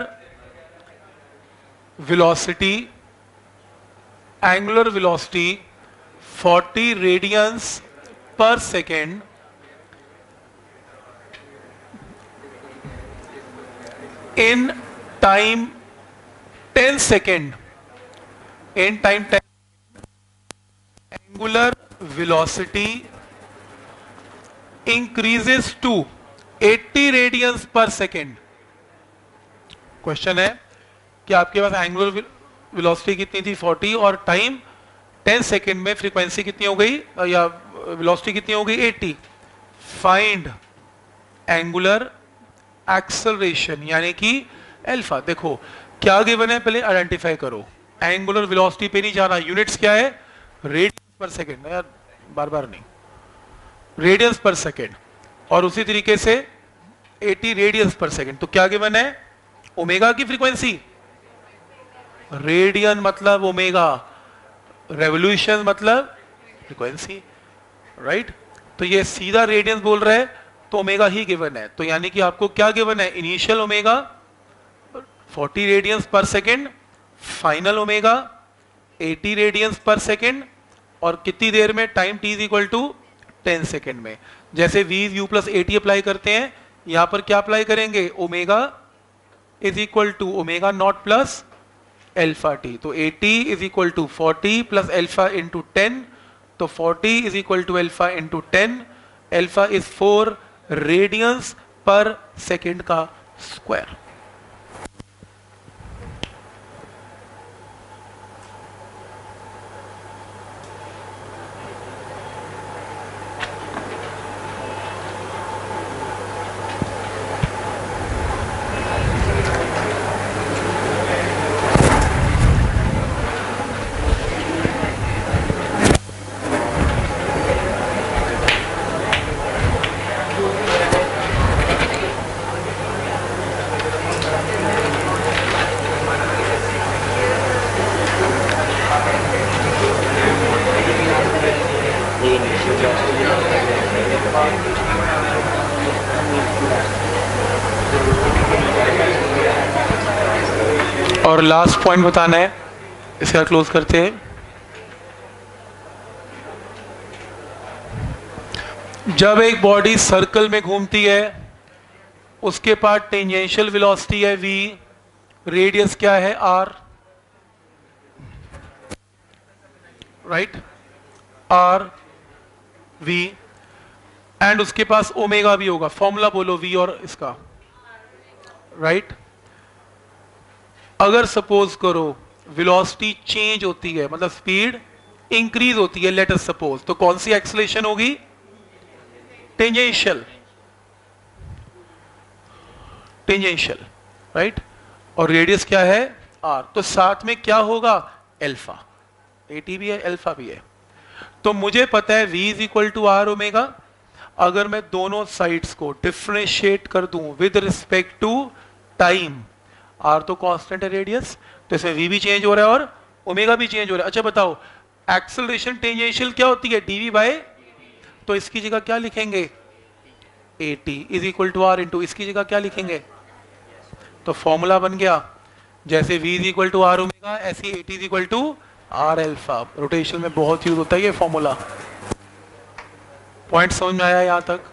velocity angular velocity forty radians per second in time ten second in time ten angular velocity increases to eighty radians per second। Question है कि आपके पास एंगुलर वेलोसिटी कितनी थी चालीस और टाइम दस सेकंड में फ्रीक्वेंसी कितनी हो गई या वेलोसिटी कितनी हो गई अस्सी। फाइंड एंगुलर एक्सेलरेशन यानी कि अल्फा। देखो क्या गिवन है पहले आइडेंटिफाई करो। एंगुलर वेलोसिटी पे नहीं जाना, यूनिट्स क्या है रेडियंस पर सेकंड, यार बार बार नहीं, रेडियंस पर सेकंड। और उसी तरीके से अस्सी रेडियंस पर सेकंड। तो क्या गिवन है ओमेगा की फ्रीक्वेंसी, रेडियन मतलब ओमेगा, रेवोल्यूशन मतलब फ्रीक्वेंसी, राइट। तो ये सीधा रेडियंस बोल रहा है तो ओमेगा ही गिवन है। तो यानी कि आपको क्या गिवन है, इनिशियल ओमेगा चालीस radians per second, final omega अस्सी रेडियंस पर सेकंड, और कितनी देर में, time t is equal to ten second में। जैसे v u plus A T apply करते हैं, यहां पर क्या अप्लाई करेंगे, omega is equal to omega naught plus alpha T. तो अस्सी is equal to forty plus alpha into ten, तो forty is equal to alpha into ten. Alpha is four radians पर सेकेंड का स्क्वायर। और लास्ट पॉइंट बताना है, इसका क्लोज करते हैं। जब एक बॉडी सर्कल में घूमती है, उसके पास टेंजेंशियल वेलोसिटी है v, रेडियस क्या है r, right, r v, and उसके पास ओमेगा भी होगा। फॉर्मूला बोलो v और इसका, राइट right? अगर सपोज करो वेलोसिटी चेंज होती है, मतलब स्पीड इंक्रीज होती है, लेट अस सपोज, तो कौन सी एक्सेलरेशन होगी, टेंजेंशियल, टेंजेंशियल, राइट। और रेडियस क्या है r, तो साथ में क्या होगा अल्फा, एटी भी है अल्फा भी है। तो मुझे पता है v is equal to R omega. अगर मैं दोनों साइड्स को डिफरेंशिएट कर दूं with respect to time, r तो कांस्टेंट है रेडियस, तो इसमें v भी चेंज हो रहा है और ओमेगा भी चेंज हो रहा है। अच्छा बताओ एक्सेलरेशन टेंजेंशियल क्या होती है, dv बाय, तो इसकी जगह क्या लिखेंगे, at is equal to are into, इसकी जगह क्या लिखेंगे, तो फॉर्मूला बन गया, जैसे v is equal to R omega ऐसे at is equal to R alpha. Rotation में बहुत यूज होता है ये फॉर्मूला। पॉइंट समझ में आया यहां तक?